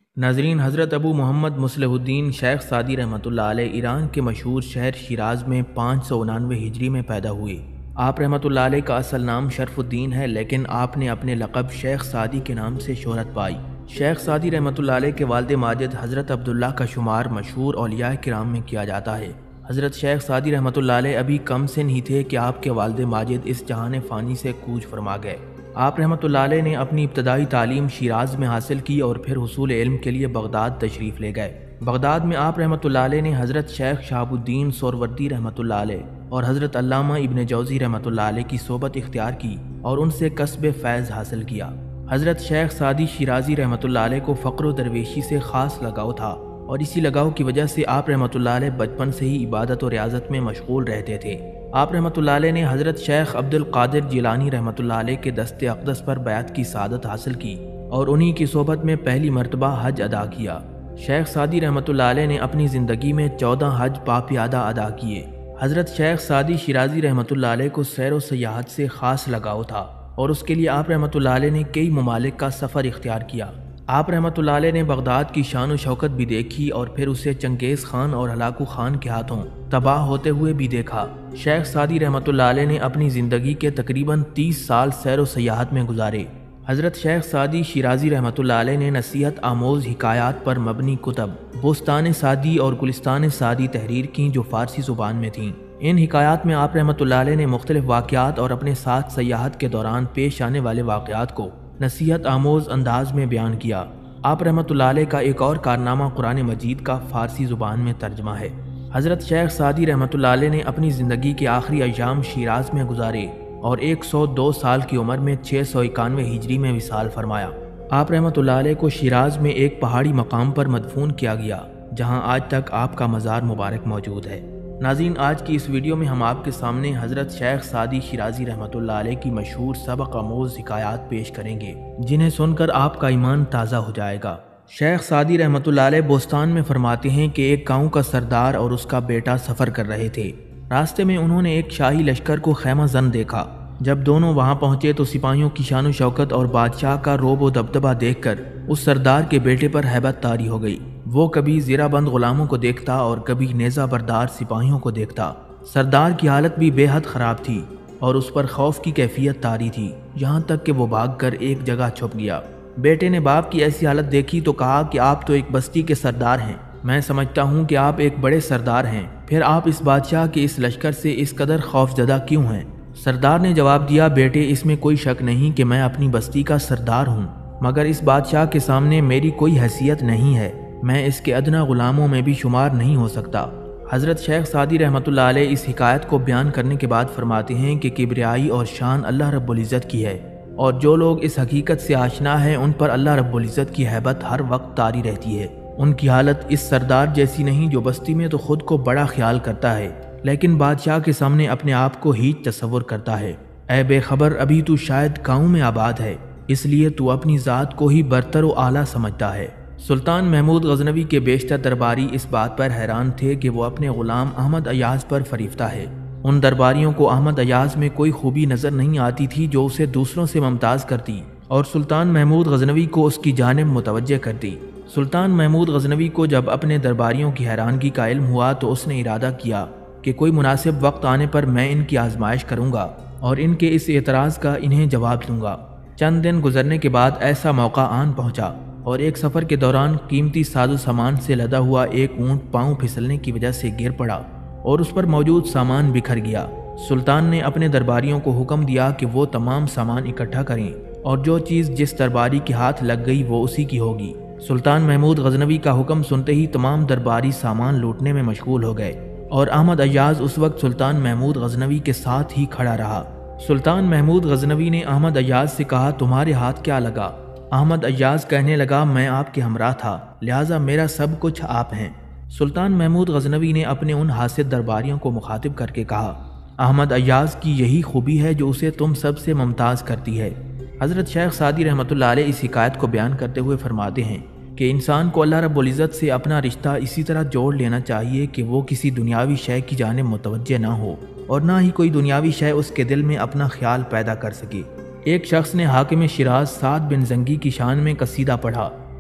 ناظرین، حضرت ابو محمد مصلح الدین شیخ سعدی رحمۃ اللہ علیہ ایران کے مشہور شہر شیراز میں 599 ہجری میں پیدا ہوئے۔ آپ رحمۃ اللہ علیہ کا اصل نام شرف الدین ہے، لیکن آپ نے اپنے لقب شیخ سعدی کے نام سے شہرت پائی۔ شیخ سعدی رحمۃ اللہ علیہ کے والد ماجد حضرت عبداللہ کا شمار مشہور اولیاء کرام میں کیا جاتا ہے۔ حضرت شیخ سعدی رحمۃ اللہ علیہ ابھی کم سن ہی تھے کہ آپ کے والد ماجد اس جہان فانی سے کوچ فرما گئے۔ آپ رحمۃ اللہ علیہ نے اپنی ابتدائی تعلیم شیراز میں حاصل کی اور پھر حصول علم کے لیے بغداد تشریف لے گئے۔ بغداد میں آپ رحمۃ اللہ علیہ نے حضرت شیخ شہاب الدین سہروردی رحمۃ اللہ علیہ اور حضرت علامہ ابن جوزی رحمۃ اللہ علیہ کی صحبت اختیار کی اور ان سے کسب فیض حاصل کیا۔ حضرت شیخ سعدی شیرازی رحمۃ اللہ علیہ کو فقر و درویشی سے خاص لگاؤ تھا، اور اسی لگاؤ کی وجہ سے آپ رحمۃ اللہ علیہ بچپن سے ہی عبادت و ریاضت میں مشغول رہتے تھے۔ آپ رحمۃ اللہ علیہ نے حضرت شیخ عبد القادر جیلانی رحمۃ اللہ علیہ کے دست اقدس پر بیعت کی سعادت حاصل کی اور انہی کی صحبت میں پہلی مرتبہ حج ادا کیا۔ شیخ سعدی رحمۃ اللہ علیہ نے اپنی زندگی میں 14 حج پاپیادہ ادا کیے۔ حضرت شیخ سعدی شیرازی رحمۃ اللہ علیہ کو سیر و سیاحت سے خاص لگاؤ تھا، اور اس کے لیے آپ رحمۃ اللہ علیہ نے کئی ممالک کا سفر اختیار کیا۔ آپ رحمۃ اللہ علیہ نے بغداد کی شان و شوکت بھی دیکھی اور پھر اسے چنگیز خان اور ہلاکو خان کے ہاتھوں تباہ ہوتے ہوئے بھی دیکھا۔ شیخ سعدی رحمۃ اللہ علیہ نے اپنی زندگی کے تقریباً 30 سال سیر و سیاحت میں گزارے۔ حضرت شیخ سعدی شیرازی رحمۃ اللہ علیہ نے نصیحت آموز حکایات پر مبنی کتب بستان سعدی اور گلستان سعدی تحریر کیں جو فارسی زبان میں تھیں۔ ان حکایات میں آپ رحمۃ اللہ علیہ نے مختلف واقعات اور اپنے ساتھ سیاحت کے دوران پیش آنے والے واقعات کو نصیحت آموز انداز میں بیان کیا۔ آپ رحمۃ اللہ علیہ کا ایک اور کارنامہ قرآن مجید کا فارسی زبان میں ترجمہ ہے۔ حضرت شیخ سعدی رحمۃ اللہ علیہ نے اپنی زندگی کے آخری ایام شیراز میں گزارے اور 102 سال کی عمر میں 691 ہجری میں وصال فرمایا۔ آپ رحمۃ اللہ علیہ کو شیراز میں ایک پہاڑی مقام پر مدفون کیا گیا، جہاں آج تک آپ کا مزار مبارک موجود ہے۔ ناظرین، آج کی اس ویڈیو میں ہم آپ کے سامنے حضرت شیخ سعدی شیرازی رحمۃ اللہ علیہ کی مشہور سبق آموز حکایات پیش کریں گے، جنہیں سن کر آپ کا ایمان تازہ ہو جائے گا۔ شیخ سعدی رحمۃ اللہ علیہ بوستان میں فرماتے ہیں کہ ایک گاؤں کا سردار اور اس کا بیٹا سفر کر رہے تھے۔ راستے میں انہوں نے ایک شاہی لشکر کو خیمہ زن دیکھا۔ جب دونوں وہاں پہنچے تو سپاہیوں کی شان و شوکت اور بادشاہ کا روب و دبدبہ دیکھ کر اس سردار کے بیٹے پر ہیبت طاری ہو گئی۔ وہ کبھی زیرہ بند غلاموں کو دیکھتا اور کبھی نیزہ بردار سپاہیوں کو دیکھتا۔ سردار کی حالت بھی بے حد خراب تھی اور اس پر خوف کی کیفیت طاری تھی، یہاں تک کہ وہ بھاگ کر ایک جگہ چھپ گیا۔ بیٹے نے باپ کی ایسی حالت دیکھی تو کہا کہ آپ تو ایک بستی کے سردار ہیں، میں سمجھتا ہوں کہ آپ ایک بڑے سردار ہیں، پھر آپ اس بادشاہ کے اس لشکر سے اس قدر خوف زدہ کیوں ہیں؟ سردار نے جواب دیا، بیٹے اس میں کوئی شک نہیں کہ میں اپنی بستی کا سردار ہوں، مگر اس بادشاہ کے سامنے میری کوئی حیثیت نہیں ہے، میں اس کے ادنا غلاموں میں بھی شمار نہیں ہو سکتا۔ حضرت شیخ سعدی رحمۃ اللہ علیہ اس حکایت کو بیان کرنے کے بعد فرماتے ہیں کہ کبریائی اور شان اللہ رب العزت کی ہے، اور جو لوگ اس حقیقت سے آشنا ہیں ان پر اللہ رب العزت کی ہیبت ہر وقت طاری رہتی ہے۔ ان کی حالت اس سردار جیسی نہیں جو بستی میں تو خود کو بڑا خیال کرتا ہے لیکن بادشاہ کے سامنے اپنے آپ کو ہیچ تصور کرتا ہے۔ اے بے خبر، ابھی تو شاید گاؤں میں آباد ہے، اس لیے تو اپنی ذات کو ہی برتر و اعلیٰ سمجھتا ہے۔ سلطان محمود غزنوی کے بیشتر درباری اس بات پر حیران تھے کہ وہ اپنے غلام احمد ایاز پر فریفتہ ہے۔ ان درباریوں کو احمد ایاز میں کوئی خوبی نظر نہیں آتی تھی جو اسے دوسروں سے ممتاز کرتی اور سلطان محمود غزنوی کو اس کی جانب متوجہ کرتی۔ سلطان محمود غزنوی کو جب اپنے درباریوں کی حیرانگی کا علم ہوا تو اس نے ارادہ کیا کہ کوئی مناسب وقت آنے پر میں ان کی آزمائش کروں گا اور ان کے اس اعتراض کا انہیں جواب دوں گا۔ چند دن گزرنے کے بعد ایسا موقع آن پہنچا اور ایک سفر کے دوران قیمتی ساز و سامان سے لدا ہوا ایک اونٹ پاؤں پھسلنے کی وجہ سے گر پڑا اور اس پر موجود سامان بکھر گیا۔ سلطان نے اپنے درباریوں کو حکم دیا کہ وہ تمام سامان اکٹھا کریں اور جو چیز جس درباری کے ہاتھ لگ گئی وہ اسی کی ہوگی۔ سلطان محمود غزنوی کا حکم سنتے ہی تمام درباری سامان لوٹنے میں مشغول ہو گئے اور احمد ایاز اس وقت سلطان محمود غزنوی کے ساتھ ہی کھڑا رہا۔ سلطان محمود غزنوی نے احمد ایاز سے کہا، تمہارے ہاتھ کیا لگا؟ احمد ایاز کہنے لگا، میں آپ کے ہمراہ تھا، لہٰذا میرا سب کچھ آپ ہیں۔ سلطان محمود غزنوی نے اپنے ان حاسد درباریوں کو مخاطب کر کے کہا، احمد ایاز کی یہی خوبی ہے جو اسے تم سب سے ممتاز کرتی ہے۔ حضرت شیخ سعدی رحمۃ اللہ علیہ اس حکایت کو بیان کرتے ہوئے فرماتے ہیں کہ انسان کو اللہ رب العزت سے اپنا رشتہ اسی طرح جوڑ لینا چاہیے کہ وہ کسی دنیاوی شے کی جانب متوجہ نہ ہو اور نہ ہی کوئی دنیاوی شے اس کے دل میں اپنا خیال پیدا کر سکے۔ ایک شخص نے حاکم شیراز سعد بن زنگی کی شان میں قصیدہ پڑھا۔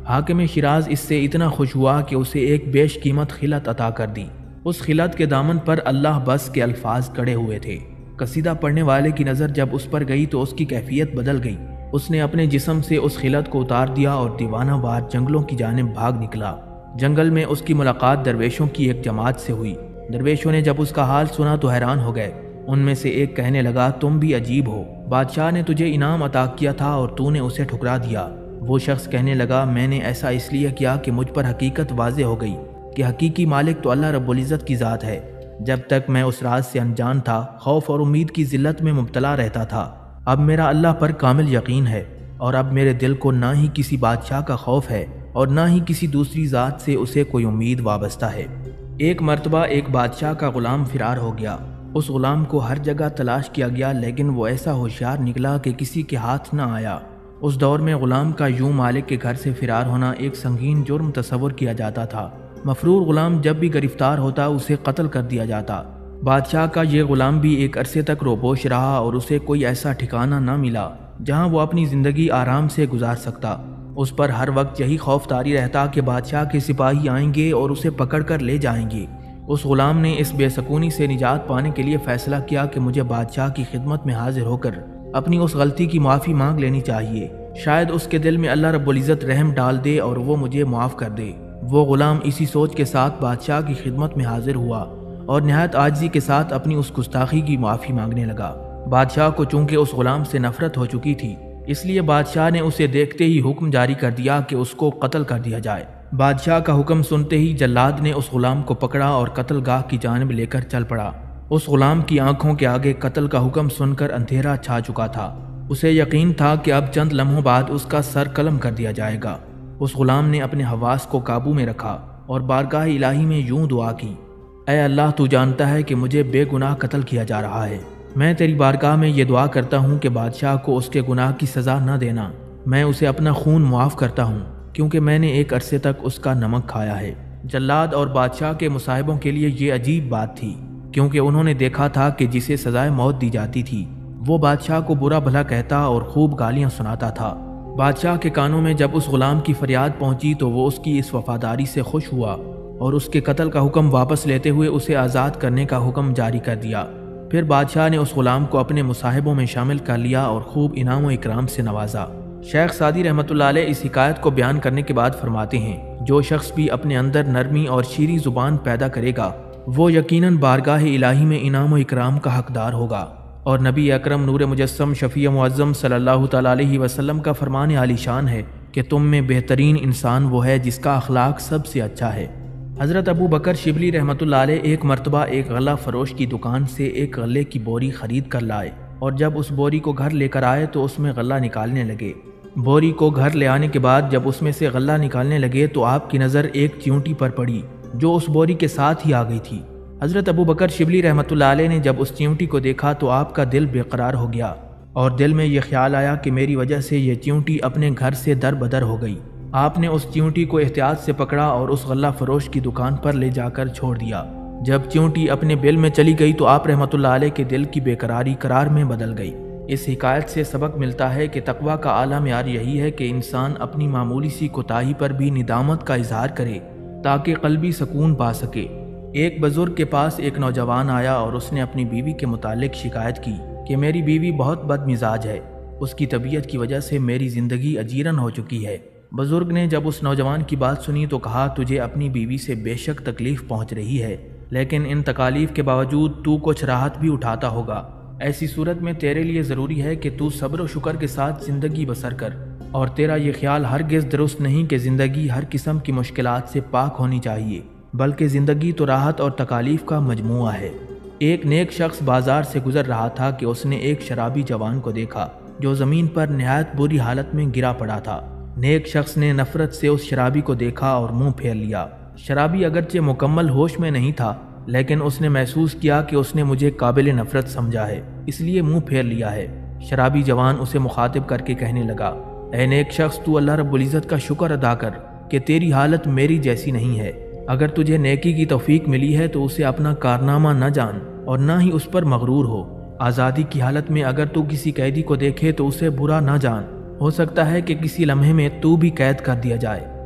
حاکم شیراز اس سے اتنا خوش ہوا کہ اسے ایک بیش قیمت خلعت عطا کر دی۔ اس خلعت کے دامن پر اللہ بس کے الفاظ کڑے ہوئے تھے۔ قصیدہ پڑھنے والے کی نظر جب اس پر گئی تو اس کی کیفیت بدل گئی۔ اس نے اپنے جسم سے اس خلعت کو اتار دیا اور دیوانہ وار جنگلوں کی جانب بھاگ نکلا۔ جنگل میں اس کی ملاقات درویشوں کی ایک جماعت سے ہوئی۔ درویشوں نے جب اس کا حال سنا تو حیران ہو گئے۔ ان میں سے ایک کہنے لگا، تم بھی عجیب ہو، بادشاہ نے تجھے انعام عطا کیا تھا اور تو نے اسے ٹھکرا دیا۔ وہ شخص کہنے لگا، میں نے ایسا اس لیے کیا کہ مجھ پر حقیقت واضح ہو گئی کہ حقیقی مالک تو اللہ رب العزت کی ذات ہے۔ جب تک میں اس راز سے انجان تھا، خوف اور امید کی ذلت میں مبتلا رہتا تھا۔ اب میرا اللہ پر کامل یقین ہے اور اب میرے دل کو نہ ہی کسی بادشاہ کا خوف ہے اور نہ ہی کسی دوسری ذات سے اسے کوئی امید وابستہ ہے۔ ایک مرتبہ ایک بادشاہ کا غلام فرار ہو گیا۔ اس غلام کو ہر جگہ تلاش کیا گیا لیکن وہ ایسا ہوشیار نکلا کہ کسی کے ہاتھ نہ آیا۔ اس دور میں غلام کا یوں مالک کے گھر سے فرار ہونا ایک سنگین جرم تصور کیا جاتا تھا۔ مفرور غلام جب بھی گرفتار ہوتا اسے قتل کر دیا جاتا۔ بادشاہ کا یہ غلام بھی ایک عرصے تک روپوش رہا اور اسے کوئی ایسا ٹھکانہ نہ ملا جہاں وہ اپنی زندگی آرام سے گزار سکتا۔ اس پر ہر وقت یہی خوف طاری رہتا کہ بادشاہ کے سپاہی آئیں گے اور اسے پکڑ کر لے جائیں گے۔ اس غلام نے اس بے سکونی سے نجات پانے کے لیے فیصلہ کیا کہ مجھے بادشاہ کی خدمت میں حاضر ہو کر اپنی اس غلطی کی معافی مانگ لینی چاہیے، شاید اس کے دل میں اللہ رب العزت رحم ڈال دے اور وہ مجھے معاف کر دے۔ وہ غلام اسی سوچ کے ساتھ بادشاہ کی خدمت میں حاضر ہوا اور نہایت عاجزی کے ساتھ اپنی اس گستاخی کی معافی مانگنے لگا۔ بادشاہ کو چونکہ اس غلام سے نفرت ہو چکی تھی، اس لیے بادشاہ نے اسے دیکھتے ہی حکم جاری کر دیا کہ اس کو قتل کر دیا جائے۔ بادشاہ کا حکم سنتے ہی جلاد نے اس غلام کو پکڑا اور قتل گاہ کی جانب لے کر چل پڑا۔ اس غلام کی آنکھوں کے آگے قتل کا حکم سن کر اندھیرا چھا چکا تھا۔ اسے یقین تھا کہ اب چند لمحوں بعد اس کا سر قلم کر دیا جائے گا۔ اس غلام نے اپنے حواس کو قابو میں رکھا اور بارگاہ الہی میں یوں دعا کی، اے اللہ تو جانتا ہے کہ مجھے بے گناہ قتل کیا جا رہا ہے۔ میں تیری بارگاہ میں یہ دعا کرتا ہوں کہ بادشاہ کو اس کے گناہ کی سزا نہ دینا۔ میں اسے اپنا خون معاف کرتا ہوں کیونکہ میں نے ایک عرصے تک اس کا نمک کھایا ہے۔ جلاد اور بادشاہ کے مصاحبوں کے لیے یہ عجیب بات تھی کیونکہ انہوں نے دیکھا تھا کہ جسے سزائے موت دی جاتی تھی وہ بادشاہ کو برا بھلا کہتا اور خوب گالیاں سناتا تھا۔ بادشاہ کے کانوں میں جب اس غلام کی فریاد پہنچی تو وہ اس کی اس وفاداری سے خوش ہوا اور اس کے قتل کا حکم واپس لیتے ہوئے اسے آزاد کرنے کا حکم جاری کر دیا۔ پھر بادشاہ نے اس غلام کو اپنے مصاحبوں میں شامل کر لیا اور خوب انعام و اکرام سے نوازا۔ شیخ سعدی رحمۃ اللہ علیہ اس حکایت کو بیان کرنے کے بعد فرماتے ہیں، جو شخص بھی اپنے اندر نرمی اور شیریں زبان پیدا کرے گا وہ یقیناً بارگاہ الہی میں انعام و اکرام کا حقدار ہوگا۔ اور نبی اکرم نور مجسم شفیع معظم صلی اللہ تعالیٰ علیہ وسلم کا فرمان عالی شان ہے کہ تم میں بہترین انسان وہ ہے جس کا اخلاق سب سے اچھا ہے۔ حضرت ابو بکر شبلی رحمۃ اللہ علیہ ایک مرتبہ ایک غلہ فروش کی دکان سے ایک غلے کی بوری خرید کر لائے اور جب اس بوری کو گھر لے کر آئے تو اس میں غلہ نکالنے لگے۔ بوری کو گھر لے آنے کے بعد جب اس میں سے غلہ نکالنے لگے تو آپ کی نظر ایک چیونٹی پر پڑی جو اس بوری کے ساتھ ہی آ گئی تھی۔ حضرت ابو بکر شبلی رحمۃ اللہ علیہ نے جب اس چیونٹی کو دیکھا تو آپ کا دل بے قرار ہو گیا اور دل میں یہ خیال آیا کہ میری وجہ سے یہ چیونٹی اپنے گھر سے در بدر ہو گئی۔ آپ نے اس چیونٹی کو احتیاط سے پکڑا اور اس غلہ فروش کی دکان پر لے جا کر چھوڑ دیا۔ جب چیونٹی اپنے بل میں چلی گئی تو آپ رحمۃ اللہ علیہ کے دل کی بے قراری قرار میں بدل گئی۔ اس حکایت سے سبق ملتا ہے کہ تقویٰ کا اعلیٰ معیار یہی ہے کہ انسان اپنی معمولی سی کوتاہی پر بھی ندامت کا اظہار کرے تاکہ قلبی سکون پا سکے۔ ایک بزرگ کے پاس ایک نوجوان آیا اور اس نے اپنی بیوی کے متعلق شکایت کی کہ میری بیوی بہت بد مزاج ہے، اس کی طبیعت کی وجہ سے میری زندگی اجیرن ہو چکی ہے۔ بزرگ نے جب اس نوجوان کی بات سنی تو کہا، تجھے اپنی بیوی سے بے شک تکلیف پہنچ رہی ہے لیکن ان تکالیف کے باوجود تو کچھ راحت بھی اٹھاتا ہوگا۔ ایسی صورت میں تیرے لیے ضروری ہے کہ تو صبر و شکر کے ساتھ زندگی بسر کر، اور تیرا یہ خیال ہرگز درست نہیں کہ زندگی ہر قسم کی مشکلات سے پاک ہونی چاہیے، بلکہ زندگی تو راحت اور تکالیف کا مجموعہ ہے۔ ایک نیک شخص بازار سے گزر رہا تھا کہ اس نے ایک شرابی جوان کو دیکھا جو زمین پر نہایت بری حالت میں گرا پڑا تھا۔ نیک شخص نے نفرت سے اس شرابی کو دیکھا اور منہ پھیر لیا۔ شرابی اگرچہ مکمل ہوش میں نہیں تھا لیکن اس نے محسوس کیا کہ اس نے مجھے قابل نفرت سمجھا ہے، اس لیے منہ پھیر لیا ہے۔ شرابی جوان اسے مخاطب کر کے کہنے لگا، اے نیک شخص، تو اللہ رب العزت کا شکر ادا کر کہ تیری حالت میری جیسی نہیں ہے۔ اگر تجھے نیکی کی توفیق ملی ہے تو اسے اپنا کارنامہ نہ جان اور نہ ہی اس پر مغرور ہو۔ آزادی کی حالت میں اگر تو کسی قیدی کو دیکھے تو اسے برا نہ جان، ہو سکتا ہے کہ کسی لمحے میں تو بھی قید کر دیا جائے۔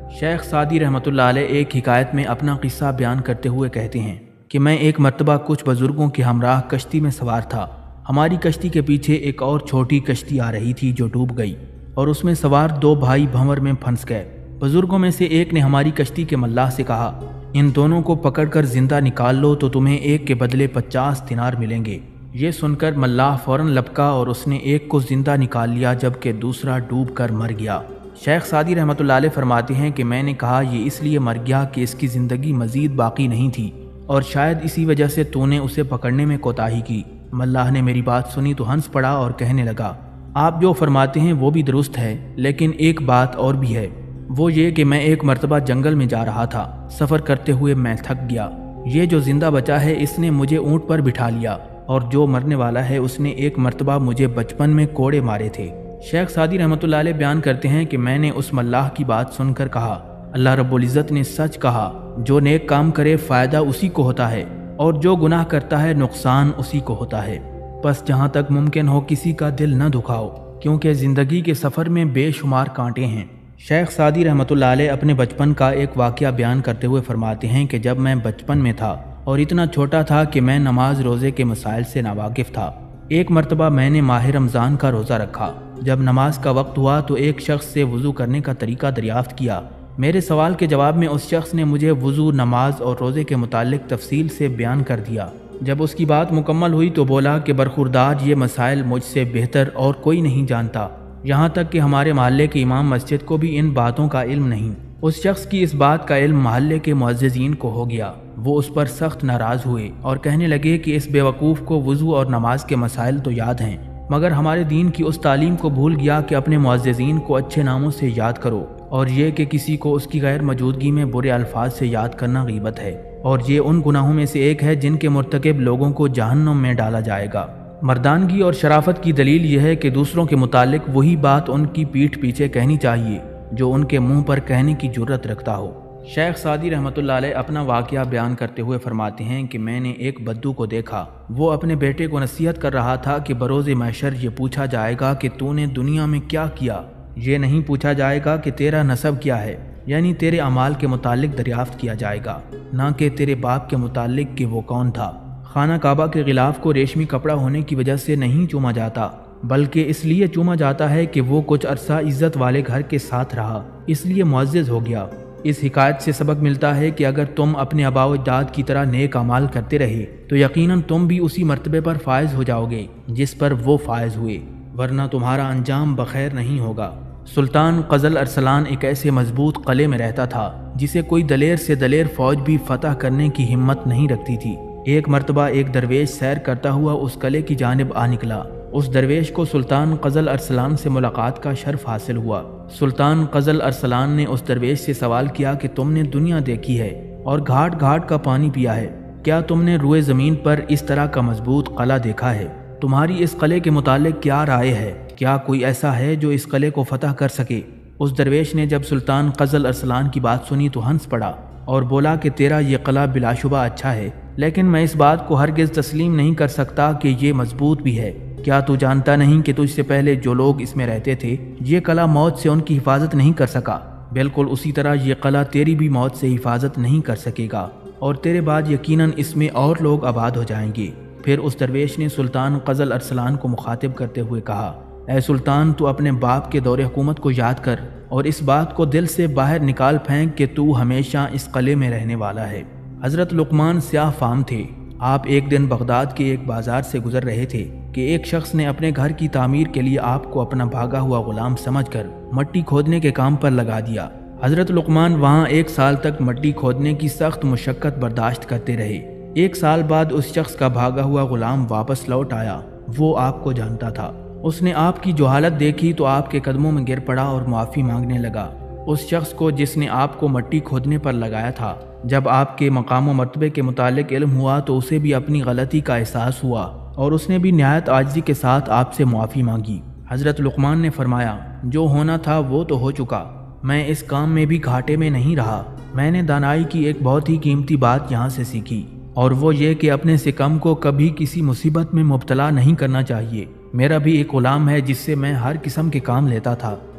شیخ سعدی رحمۃ اللہ علیہ ایک حکایت میں اپنا قصہ بیان کرتے ہوئے کہتے ہیں کہ میں ایک مرتبہ کچھ بزرگوں کے ہمراہ کشتی میں سوار تھا۔ ہماری کشتی کے پیچھے ایک اور چھوٹی کشتی آ رہی تھی جو ڈوب گئی اور اس میں سوار 2 بھائی بھنور میں پھنس گئے۔ بزرگوں میں سے ایک نے ہماری کشتی کے ملاح سے کہا، ان دونوں کو پکڑ کر زندہ نکال لو تو تمہیں ایک کے بدلے 50 دینار ملیں گے۔ یہ سن کر ملاح فوراً لپکا اور اس نے ایک کو زندہ نکال لیا جبکہ دوسرا ڈوب کر مر گیا۔ شیخ سعدی رحمۃ اللہ علیہ فرماتے ہیں کہ میں نے کہا یہ اس لیے مر گیا کہ اس کی زندگی مزید باقی نہیں تھی اور شاید اسی وجہ سے تو نے اسے پکڑنے میں کوتاہی کی۔ ملاح نے میری بات سنی تو ہنس پڑا اور کہنے لگا، آپ جو فرماتے ہیں وہ بھی درست ہے، لیکن ایک بات اور بھی ہے، وہ یہ کہ میں ایک مرتبہ جنگل میں جا رہا تھا۔ سفر کرتے ہوئے میں تھک گیا۔ یہ جو زندہ بچا ہے اس نے مجھے اونٹ پر بٹھا لیا اور جو مرنے والا ہے اس نے ایک مرتبہ مجھے بچپن میں کوڑے مارے تھے۔ شیخ سعدی رحمۃ اللہ علیہ بیان کرتے ہیں کہ میں نے اس ملاح کی بات سن کر کہا، اللہ رب العزت نے سچ کہا، جو نیک کام کرے فائدہ اسی کو ہوتا ہے اور جو گناہ کرتا ہے نقصان اسی کو ہوتا ہے۔ بس جہاں تک ممکن ہو کسی کا دل نہ دکھاؤ، کیونکہ زندگی کے سفر میں بے شمار کانٹے ہیں۔ شیخ سعدی رحمۃ اللہ علیہ اپنے بچپن کا ایک واقعہ بیان کرتے ہوئے فرماتے ہیں کہ جب میں بچپن میں تھا اور اتنا چھوٹا تھا کہ میں نماز روزے کے مسائل سے ناواقف تھا، ایک مرتبہ میں نے ماہ رمضان کا روزہ رکھا۔ جب نماز کا وقت ہوا تو ایک شخص سے وضو کرنے کا طریقہ دریافت کیا۔ میرے سوال کے جواب میں اس شخص نے مجھے وضو، نماز اور روزے کے متعلق تفصیل سے بیان کر دیا۔ جب اس کی بات مکمل ہوئی تو بولا کہ برخوردار یہ مسائل مجھ سے بہتر اور کوئی نہیں جانتا، یہاں تک کہ ہمارے محلے کے امام مسجد کو بھی ان باتوں کا علم نہیں۔ اس شخص کی اس بات کا علم محلے کے معززین کو ہو گیا۔ وہ اس پر سخت ناراض ہوئے اور کہنے لگے کہ اس بے وقوف کو وضو اور نماز کے مسائل تو یاد ہیں، مگر ہمارے دین کی اس تعلیم کو بھول گیا کہ اپنے معززین کو اچھے ناموں سے یاد کرو، اور یہ کہ کسی کو اس کی غیر موجودگی میں برے الفاظ سے یاد کرنا غیبت ہے، اور یہ ان گناہوں میں سے ایک ہے جن کے مرتکب لوگوں کو جہنم میں ڈالا جائے گا۔ مردانگی اور شرافت کی دلیل یہ ہے کہ دوسروں کے متعلق وہی بات ان کی پیٹھ پیچھے کہنی چاہیے جو ان کے منہ پر کہنے کی جرت رکھتا ہو۔ شیخ سعدی رحمۃ اللہ علیہ اپنا واقعہ بیان کرتے ہوئے فرماتے ہیں کہ میں نے ایک بدو کو دیکھا، وہ اپنے بیٹے کو نصیحت کر رہا تھا کہ بروز محشر یہ پوچھا جائے گا کہ تو نے دنیا میں کیا کیا، یہ نہیں پوچھا جائے گا کہ تیرا نسب کیا ہے، یعنی تیرے اعمال کے متعلق دریافت کیا جائے گا، نہ کہ تیرے باپ کے متعلق کہ وہ کون تھا۔ خانہ کعبہ کے غلاف کو ریشمی کپڑا ہونے کی وجہ سے نہیں چوما جاتا، بلکہ اس لیے چوما جاتا ہے کہ وہ کچھ عرصہ عزت والے گھر کے ساتھ رہا، اس لیے معزز ہو گیا۔ اس حکایت سے سبق ملتا ہے کہ اگر تم اپنے آباء و اجداد کی طرح نیک اعمال کرتے رہے تو یقیناً تم بھی اسی مرتبے پر فائز ہو جاؤ گے جس پر وہ فائز ہوئے، ورنہ تمہارا انجام بخیر نہیں ہوگا۔ سلطان قزل ارسلان ایک ایسے مضبوط قلعے میں رہتا تھا جسے کوئی دلیر سے دلیر فوج بھی فتح کرنے کی ہمت نہیں رکھتی تھی۔ ایک مرتبہ ایک درویش سیر کرتا ہوا اس قلعے کی جانب آ نکلا۔ اس درویش کو سلطان قزل ارسلان سے ملاقات کا شرف حاصل ہوا۔ سلطان قزل ارسلان نے اس درویش سے سوال کیا کہ تم نے دنیا دیکھی ہے اور گھاٹ گھاٹ کا پانی پیا ہے، کیا تم نے روئے زمین پر اس طرح کا مضبوط قلعہ دیکھا ہے؟ تمہاری اس قلعے کے متعلق کیا رائے ہے؟ کیا کوئی ایسا ہے جو اس قلعے کو فتح کر سکے؟ اس درویش نے جب سلطان قزل ارسلان کی بات سنی تو ہنس پڑا اور بولا کہ تیرا یہ قلعہ بلا شبہ اچھا ہے، لیکن میں اس بات کو ہرگز تسلیم نہیں کر سکتا کہ یہ مضبوط بھی ہے۔ کیا تو جانتا نہیں کہ تجھ سے پہلے جو لوگ اس میں رہتے تھے یہ قلعہ موت سے ان کی حفاظت نہیں کر سکا؟ بالکل اسی طرح یہ قلعہ تیری بھی موت سے حفاظت نہیں کر سکے گا، اور تیرے بعد یقیناً اس میں اور لوگ آباد ہو جائیں گے۔ پھر اس درویش نے سلطان قزل ارسلان کو مخاطب کرتے ہوئے کہا، اے سلطان، تو اپنے باپ کے دور حکومت کو یاد کر اور اس بات کو دل سے باہر نکال پھینک کہ تو ہمیشہ اس قلعے میں رہنے والا ہے۔ حضرت لقمان سیاہ فام تھے۔ آپ ایک دن بغداد کے ایک بازار سے گزر رہے تھے کہ ایک شخص نے اپنے گھر کی تعمیر کے لیے آپ کو اپنا بھاگا ہوا غلام سمجھ کر مٹی کھودنے کے کام پر لگا دیا۔ حضرت لقمان وہاں 1 سال تک مٹی کھودنے کی سخت مشقت برداشت کرتے رہے۔ 1 سال بعد اس شخص کا بھاگا ہوا غلام واپس لوٹ آیا۔ وہ آپ کو جانتا تھا۔ اس نے آپ کی جو حالت دیکھی تو آپ کے قدموں میں گر پڑا اور معافی مانگنے لگا۔ اس شخص کو جس نے آپ کو مٹی کھودنے پر لگایا تھا، جب آپ کے مقام و مرتبے کے متعلق علم ہوا تو اسے بھی اپنی غلطی کا احساس ہوا اور اس نے بھی نہایت عاجزی کے ساتھ آپ سے معافی مانگی۔ حضرت لقمان نے فرمایا، جو ہونا تھا وہ تو ہو چکا، میں اس کام میں بھی گھاٹے میں نہیں رہا۔ میں نے دانائی کی ایک بہت ہی قیمتی بات یہاں سے سیکھی، اور وہ یہ کہ اپنے سے کم کو کبھی کسی مصیبت میں مبتلا نہیں کرنا چاہیے۔ میرا بھی ایک غلام ہے جس سے میں ہر قسم کے کام لیتا تھا،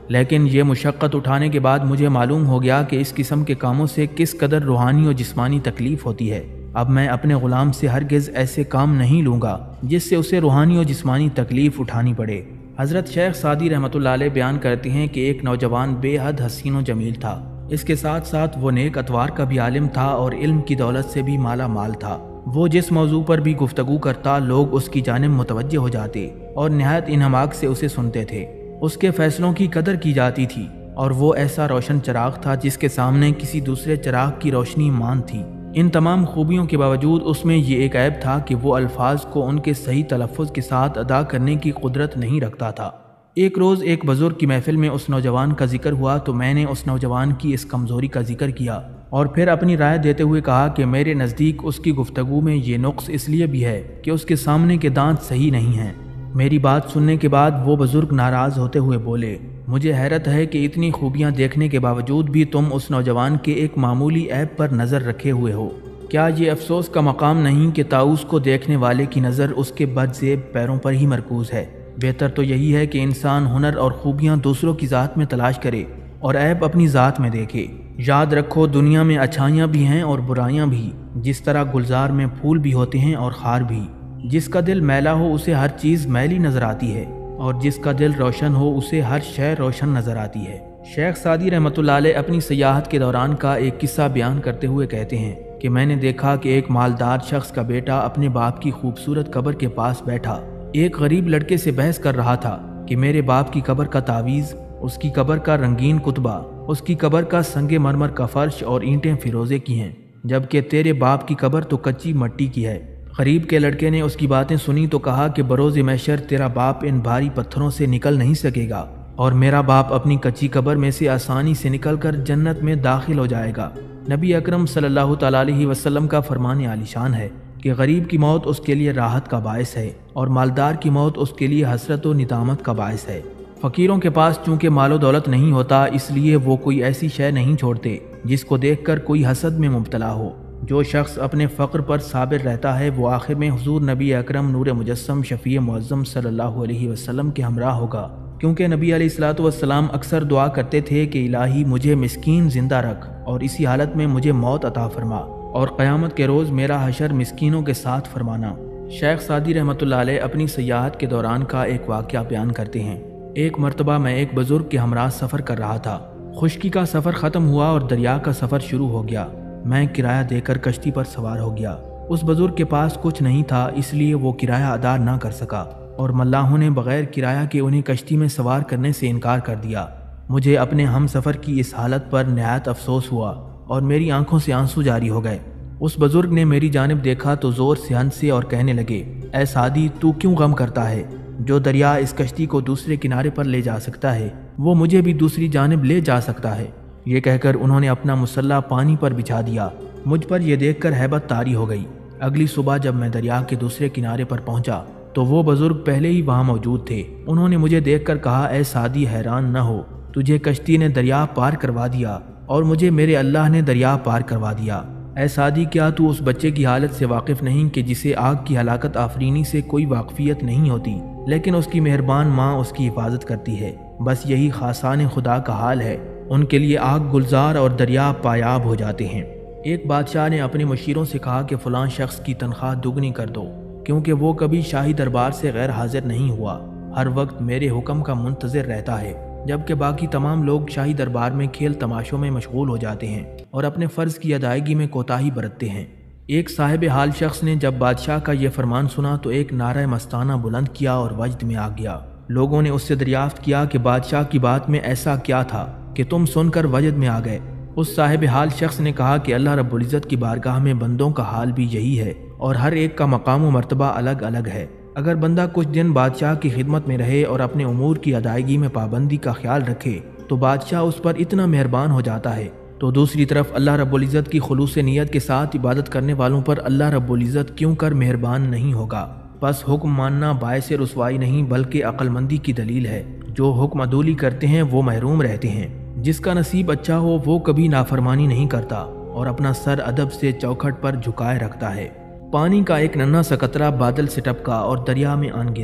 لیکن یہ مشقت اٹھانے کے بعد مجھے معلوم ہو گیا کہ اس قسم کے کاموں سے کس قدر روحانی اور جسمانی تکلیف ہوتی ہے۔ اب میں اپنے غلام سے ہرگز ایسے کام نہیں لوں گا جس سے اسے روحانی اور جسمانی تکلیف اٹھانی پڑے۔ حضرت شیخ سعدی رحمۃ اللہ علیہ بیان کرتے ہیں کہ ایک نوجوان بے حد حسین و جمیل تھا۔ اس کے ساتھ ساتھ وہ نیک اتوار کا بھی عالم تھا اور علم کی دولت سے بھی مالا مال تھا۔ وہ جس موضوع پر بھی گفتگو کرتا لوگ اس کی جانب متوجہ ہو جاتے اور نہایت انہماک سے اسے سنتے تھے۔ اس کے فیصلوں کی قدر کی جاتی تھی اور وہ ایسا روشن چراغ تھا جس کے سامنے کسی دوسرے چراغ کی روشنی مان تھی۔ ان تمام خوبیوں کے باوجود اس میں یہ ایک عیب تھا کہ وہ الفاظ کو ان کے صحیح تلفظ کے ساتھ ادا کرنے کی قدرت نہیں رکھتا تھا۔ ایک روز ایک بزرگ کی محفل میں اس نوجوان کا ذکر ہوا تو میں نے اس نوجوان کی اس کمزوری کا ذکر کیا اور پھر اپنی رائے دیتے ہوئے کہا کہ میرے نزدیک اس کی گفتگو میں یہ نقص اس لیے بھی ہے کہ اس کے سامنے کے دانت صحیح نہیں ہیں۔ میری بات سننے کے بعد وہ بزرگ ناراض ہوتے ہوئے بولے، مجھے حیرت ہے کہ اتنی خوبیاں دیکھنے کے باوجود بھی تم اس نوجوان کے ایک معمولی عیب پر نظر رکھے ہوئے ہو۔ کیا یہ افسوس کا مقام نہیں کہ طاؤس کو دیکھنے والے کی نظر اس کے بدزیب پیروں پر ہی مرکوز ہے؟ بہتر تو یہی ہے کہ انسان ہنر اور خوبیاں دوسروں کی ذات میں تلاش کرے اور عیب اپنی ذات میں دیکھے۔ یاد رکھو، دنیا میں اچھائیاں بھی ہیں اور برائیاں بھی، جس طرح گلزار میں پھول بھی ہوتے ہیں اور خار بھی۔ جس کا دل میلا ہو اسے ہر چیز میلی نظر آتی ہے اور جس کا دل روشن ہو اسے ہر شے روشن نظر آتی ہے۔ شیخ سعدی رحمۃ اللہ علیہ اپنی سیاحت کے دوران کا ایک قصہ بیان کرتے ہوئے کہتے ہیں کہ میں نے دیکھا کہ ایک مالدار شخص کا بیٹا اپنے باپ کی خوبصورت قبر کے پاس بیٹھا ایک غریب لڑکے سے بحث کر رہا تھا کہ میرے باپ کی قبر کا تعویذ، اس کی قبر کا رنگین کتبہ، اس کی قبر کا سنگ مرمر کا فرش اور اینٹیں فیروزے کی ہیں، جبکہ تیرے باپ کی قبر تو کچی مٹی کی ہے۔ غریب کے لڑکے نے اس کی باتیں سنی تو کہا کہ بروز محشر تیرا باپ ان بھاری پتھروں سے نکل نہیں سکے گا اور میرا باپ اپنی کچی قبر میں سے آسانی سے نکل کر جنت میں داخل ہو جائے گا۔ نبی اکرم صلی اللہ تعالیٰ علیہ وسلم کا فرمان عالی شان ہے کہ غریب کی موت اس کے لیے راحت کا باعث ہے اور مالدار کی موت اس کے لیے حسرت و ندامت کا باعث ہے۔ فقیروں کے پاس چونکہ مال و دولت نہیں ہوتا اس لیے وہ کوئی ایسی شے نہیں چھوڑتے جس کو دیکھ کر کوئی حسد میں مبتلا ہو۔ جو شخص اپنے فقر پر صابر رہتا ہے وہ آخر میں حضور نبی اکرم نور مجسم شفیع معظم صلی اللہ علیہ وسلم کے ہمراہ ہوگا، کیونکہ نبی علیہ الصلوۃ والسلام اکثر دعا کرتے تھے کہ الہی مجھے مسکین زندہ رکھ اور اسی حالت میں مجھے موت عطا فرما اور قیامت کے روز میرا حشر مسکینوں کے ساتھ فرمانا۔ شیخ سعدی رحمۃ اللہ علیہ اپنی سیاحت کے دوران کا ایک واقعہ بیان کرتے ہیں۔ ایک مرتبہ میں ایک بزرگ کے ہمراہ سفر کر رہا تھا۔ خشکی کا سفر ختم ہوا اور دریا کا سفر شروع ہو گیا۔ میں کرایہ دے کر کشتی پر سوار ہو گیا۔ اس بزرگ کے پاس کچھ نہیں تھا اس لیے وہ کرایہ ادا نہ کر سکا اور ملاحوں نے بغیر کرایہ کے انہیں کشتی میں سوار کرنے سے انکار کر دیا۔ مجھے اپنے ہم سفر کی اس حالت پر نہایت افسوس ہوا اور میری آنکھوں سے آنسو جاری ہو گئے۔ اس بزرگ نے میری جانب دیکھا تو زور سے ہنسے اور کہنے لگے، اے سعدی تو کیوں غم کرتا ہے؟ جو دریا اس کشتی کو دوسرے کنارے پر لے جا سکتا ہے وہ مجھے بھی دوسری جانب لے جا سکتا ہے۔ یہ کہہ کر انہوں نے اپنا مسلح پانی پر بچھا دیا۔ مجھ پر یہ دیکھ کر ہیبت طاری ہو گئی۔ اگلی صبح جب میں دریا کے دوسرے کنارے پر پہنچا تو وہ بزرگ پہلے ہی وہاں موجود تھے۔ انہوں نے مجھے دیکھ کر کہا، اے سعدی حیران نہ ہو، تجھے کشتی نے دریا پار کروا دیا اور مجھے میرے اللہ نے دریا پار کروا دیا۔ اے سعدی کیا تو اس بچے کی حالت سے واقف نہیں کہ جسے آگ کی ہلاکت آفرینی سے کوئی واقفیت نہیں ہوتی لیکن اس کی مہربان ماں اس کی حفاظت کرتی ہے؟ بس یہی خاصان خدا کا حال ہے، ان کے لیے آگ گلزار اور دریا پایاب ہو جاتے ہیں۔ ایک بادشاہ نے اپنے مشیروں سے کہا کہ فلاں شخص کی تنخواہ دگنی کر دو کیونکہ وہ کبھی شاہی دربار سے غیر حاضر نہیں ہوا، ہر وقت میرے حکم کا منتظر رہتا ہے، جبکہ باقی تمام لوگ شاہی دربار میں کھیل تماشوں میں مشغول ہو جاتے ہیں اور اپنے فرض کی ادائیگی میں کوتاہی برتتے ہیں۔ ایک صاحب حال شخص نے جب بادشاہ کا یہ فرمان سنا تو ایک نعرہ مستانہ بلند کیا اور وجد میں آ گیا۔ لوگوں نے اس سے دریافت کیا کہ بادشاہ کی بات میں ایسا کیا تھا کہ تم سن کر وجد میں آ گئے؟ اس صاحب حال شخص نے کہا کہ اللہ رب العزت کی بارگاہ میں بندوں کا حال بھی یہی ہے اور ہر ایک کا مقام و مرتبہ الگ الگ ہے۔ اگر بندہ کچھ دن بادشاہ کی خدمت میں رہے اور اپنے امور کی ادائیگی میں پابندی کا خیال رکھے تو بادشاہ اس پر اتنا مہربان ہو جاتا ہے، تو دوسری طرف اللہ رب العزت کی خلوص نیت کے ساتھ عبادت کرنے والوں پر اللہ رب العزت کیوں کر مہربان نہیں ہوگا؟ بس حکم ماننا باعث رسوائی نہیں بلکہ عقل مندی کی دلیل ہے۔ جو حکم عدولی کرتے ہیں وہ محروم رہتے ہیں۔ جس کا نصیب اچھا ہو وہ کبھی نافرمانی نہیں کرتا اور اپنا سر ادب سے چوکھٹ پر جھکائے رکھتا ہے۔ پانی کا ایک ننھا سا قطرہ بادل سے ٹپکا اور دریا میں آن گرا۔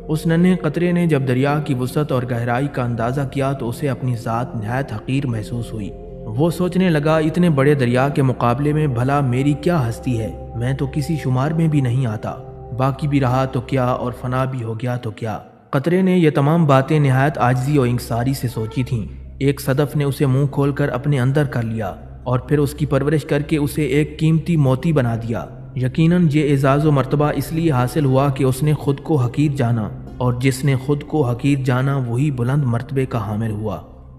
اس ننھے قطرے نے جب دریا کی وسعت اور گہرائی کا اندازہ کیا تو اسے اپنی ذات نہایت حقیر محسوس ہوئی۔ وہ سوچنے لگا، اتنے بڑے دریا کے مقابلے میں بھلا میری کیا ہستی ہے، میں تو کسی شمار میں بھی نہیں آتا، باقی بھی رہا تو کیا اور فنا بھی ہو گیا تو کیا۔ قطرے نے یہ تمام باتیں نہایت عاجزی اور انکساری سے سوچی تھیں۔ ایک صدف نے اسے منہ کھول کر اپنے اندر کر لیا اور پھر اس کی پرورش کر کے اسے ایک قیمتی موتی بنا دیا۔ یقیناً یہ اعزاز و مرتبہ اس لیے حاصل ہوا کہ اس نے خود کو حقیر جانا، اور جس نے خود کو حقیر جانا وہی بلند مرتبے کا حامل ہوا۔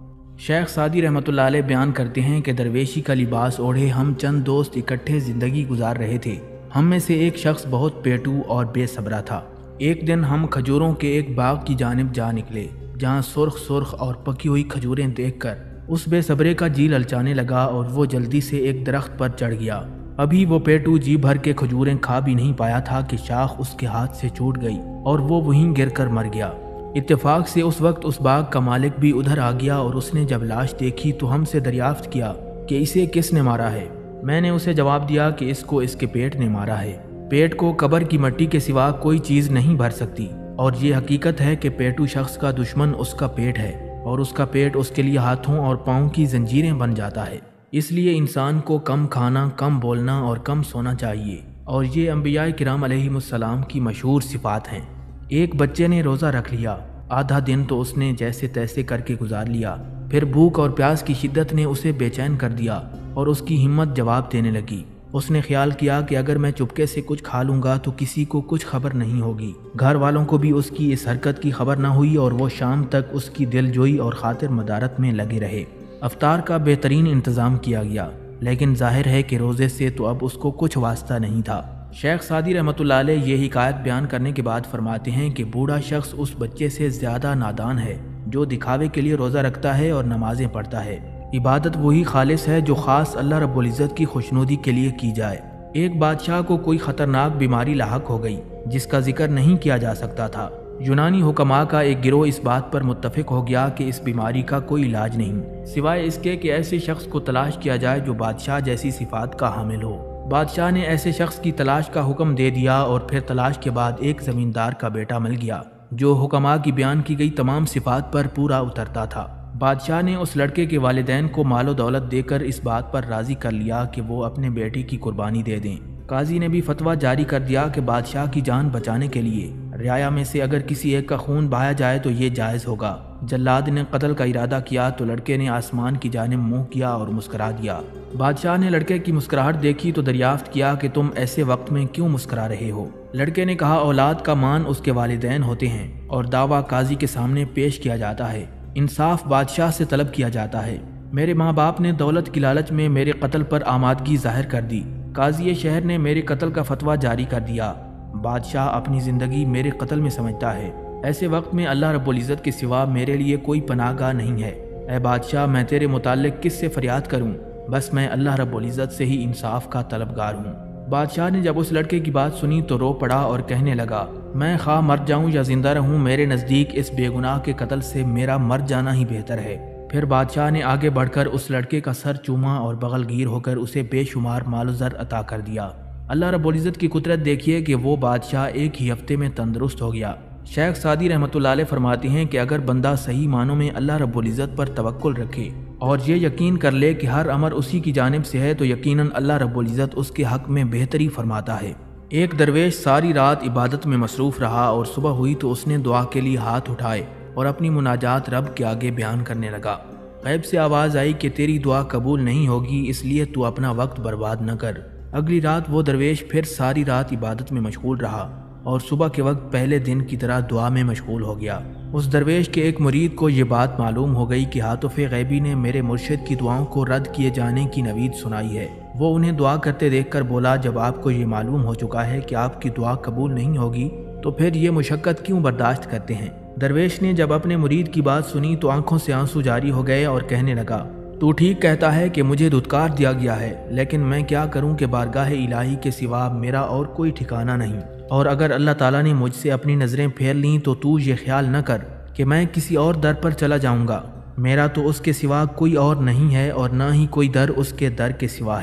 شیخ سعدی رحمۃ اللہ علیہ بیان کرتے ہیں کہ درویشی کا لباس اوڑھے ہم چند دوست اکٹھے زندگی گزار رہے تھے۔ ہم میں سے ایک شخص بہت پیٹو اور بے صبرا تھا۔ ایک دن ہم کھجوروں کے ایک باغ کی جانب جا نکلے، جہاں سرخ اور پکی ہوئی کھجوریں دیکھ کر اس بے صبرے کا جی للچانے لگا اور وہ جلدی سے ایک درخت پر چڑھ گیا۔ ابھی وہ پیٹو جی بھر کے کھجوریں کھا بھی نہیں پایا تھا کہ شاخ اس کے ہاتھ سے چھوٹ گئی اور وہ وہیں گر کر مر گیا۔ اتفاق سے اس وقت اس باغ کا مالک بھی ادھر آ گیا اور اس نے جب لاش دیکھی تو ہم سے دریافت کیا کہ اسے کس نے مارا ہے۔ میں نے اسے جواب دیا کہ اس کو اس کے پیٹ نے مارا ہے۔ پیٹ کو قبر کی مٹی کے سوا کوئی چیز نہیں بھر سکتی، اور یہ حقیقت ہے کہ پیٹو شخص کا دشمن اس کا پیٹ ہے، اور اس کا پیٹ اس کے لیے ہاتھوں اور پاؤں کی زنجیریں بن جاتا ہے۔ اس لیے انسان کو کم کھانا، کم بولنا اور کم سونا چاہیے، اور یہ انبیاء کرام علیہم السلام کی مشہور صفات ہیں۔ ایک بچے نے روزہ رکھ لیا، آدھا دن تو اس نے جیسے تیسے کر کے گزار لیا، پھر بھوک اور پیاس کی شدت نے اسے بے چین کر دیا اور اس کی ہمت جواب دینے لگی۔ اس نے خیال کیا کہ اگر میں چپکے سے کچھ کھا لوں گا تو کسی کو کچھ خبر نہیں ہوگی۔ گھر والوں کو بھی اس کی اس حرکت کی خبر نہ ہوئی اور وہ شام تک اس کی دل جوئی اور خاطر مدارت میں لگے رہے۔ افطار کا بہترین انتظام کیا گیا، لیکن ظاہر ہے کہ روزے سے تو اب اس کو کچھ واسطہ نہیں تھا۔ شیخ سعدی رحمۃ اللہ علیہ یہ حکایت بیان کرنے کے بعد فرماتے ہیں کہ بوڑھا شخص اس بچے سے زیادہ نادان ہے جو دکھاوے کے لیے روزہ رکھتا ہے اور نمازیں پڑھتا ہے۔ عبادت وہی خالص ہے جو خاص اللہ رب العزت کی خوشنودی کے لیے کی جائے۔ ایک بادشاہ کو کوئی خطرناک بیماری لاحق ہو گئی جس کا ذکر نہیں کیا جا سکتا تھا۔ یونانی حکماء کا ایک گروہ اس بات پر متفق ہو گیا کہ اس بیماری کا کوئی علاج نہیں سوائے اس کے کہ ایسے شخص کو تلاش کیا جائے جو بادشاہ جیسی صفات کا حامل ہو۔ بادشاہ نے ایسے شخص کی تلاش کا حکم دے دیا اور پھر تلاش کے بعد ایک زمیندار کا بیٹا مل گیا جو حکماء کی بیان کی گئی تمام صفات پر پورا اترتا تھا۔ بادشاہ نے اس لڑکے کے والدین کو مال و دولت دے کر اس بات پر راضی کر لیا کہ وہ اپنے بیٹے کی قربانی دے دیں۔ قاضی نے بھی فتویٰ جاری کر دیا کہ بادشاہ کی جان بچانے کے لیے رعایا میں سے اگر کسی ایک کا خون بہایا جائے تو یہ جائز ہوگا۔ جلاد نے قتل کا ارادہ کیا تو لڑکے نے آسمان کی جانب منہ کیا اور مسکرا دیا۔ بادشاہ نے لڑکے کی مسکراہٹ دیکھی تو دریافت کیا کہ تم ایسے وقت میں کیوں مسکرا رہے ہو؟ لڑکے نے کہا اولاد کا مان اس کے والدین ہوتے ہیں اور دعویٰ قاضی کے سامنے پیش کیا جاتا ہے، انصاف بادشاہ سے طلب کیا جاتا ہے۔ میرے ماں باپ نے دولت کی لالچ میں میرے قتل پر آمادگی ظاہر کر دی، قاضی شہر نے میرے قتل کا فتویٰ جاری کر دیا، بادشاہ اپنی زندگی میرے قتل میں سمجھتا ہے، ایسے وقت میں اللہ رب العزت کے سوا میرے لیے کوئی پناہ گاہ نہیں ہے۔ اے بادشاہ میں تیرے متعلق کس سے فریاد کروں؟ بس میں اللہ رب العزت سے ہی انصاف کا طلبگار ہوں۔ بادشاہ نے جب اس لڑکے کی بات سنی تو رو پڑا اور کہنے لگا میں خواہ مر جاؤں یا زندہ رہوں، میرے نزدیک اس بے گناہ کے قتل سے میرا مر جانا ہی بہتر ہے۔ پھر بادشاہ نے آگے بڑھ کر اس لڑکے کا سر چوما اور بغل گیر ہو کر اسے بے شمار مال و زر عطا کر دیا۔ اللہ رب العزت کی قدرت دیکھیے کہ وہ بادشاہ ایک ہی ہفتے میں تندرست ہو گیا۔ شیخ سعدی رحمۃ اللہ علیہ فرماتے ہیں کہ اگر بندہ صحیح معنوں میں اللہ رب العزت پر توکل رکھے اور یہ یقین کر لے کہ ہر امر اسی کی جانب سے ہے تو یقیناً اللہ رب العزت اس کے حق میں بہتری فرماتا ہے۔ ایک درویش ساری رات عبادت میں مصروف رہا اور صبح ہوئی تو اس نے دعا کے لیے ہاتھ اٹھائے اور اپنی مناجات رب کے آگے بیان کرنے لگا۔ غیب سے آواز آئی کہ تیری دعا قبول نہیں ہوگی، اس لیے تو اپنا وقت برباد نہ کر۔ اگلی رات وہ درویش پھر ساری رات عبادت میں مشغول رہا اور صبح کے وقت پہلے دن کی طرح دعا میں مشغول ہو گیا۔ اس درویش کے ایک مرید کو یہ بات معلوم ہو گئی کہ ہاتف غیبی نے میرے مرشد کی دعاؤں کو رد کیے جانے کی نوید سنائی ہے۔ وہ انہیں دعا کرتے دیکھ کر بولا جب آپ کو یہ معلوم ہو چکا ہے کہ آپ کی دعا قبول نہیں ہوگی تو پھر یہ مشقت کیوں برداشت کرتے ہیں؟ درویش نے جب اپنے مرید کی بات سنی تو آنکھوں سے آنسو جاری ہو گئے اور کہنے لگا تو ٹھیک کہتا ہے کہ مجھے دھتکار دیا گیا ہے، لیکن میں کیا کروں کہ بارگاہ الہی کے سوا میرا اور کوئی ٹھکانہ نہیں، اور اگر اللہ تعالیٰ نے مجھ سے اپنی نظریں پھیر لیں تو یہ خیال نہ کر کہ میں کسی اور در پر چلا جاؤں گا، میرا تو اس کے سوا کوئی اور نہیں ہے اور نہ ہی کوئی در اس کے در کے سوا ہے۔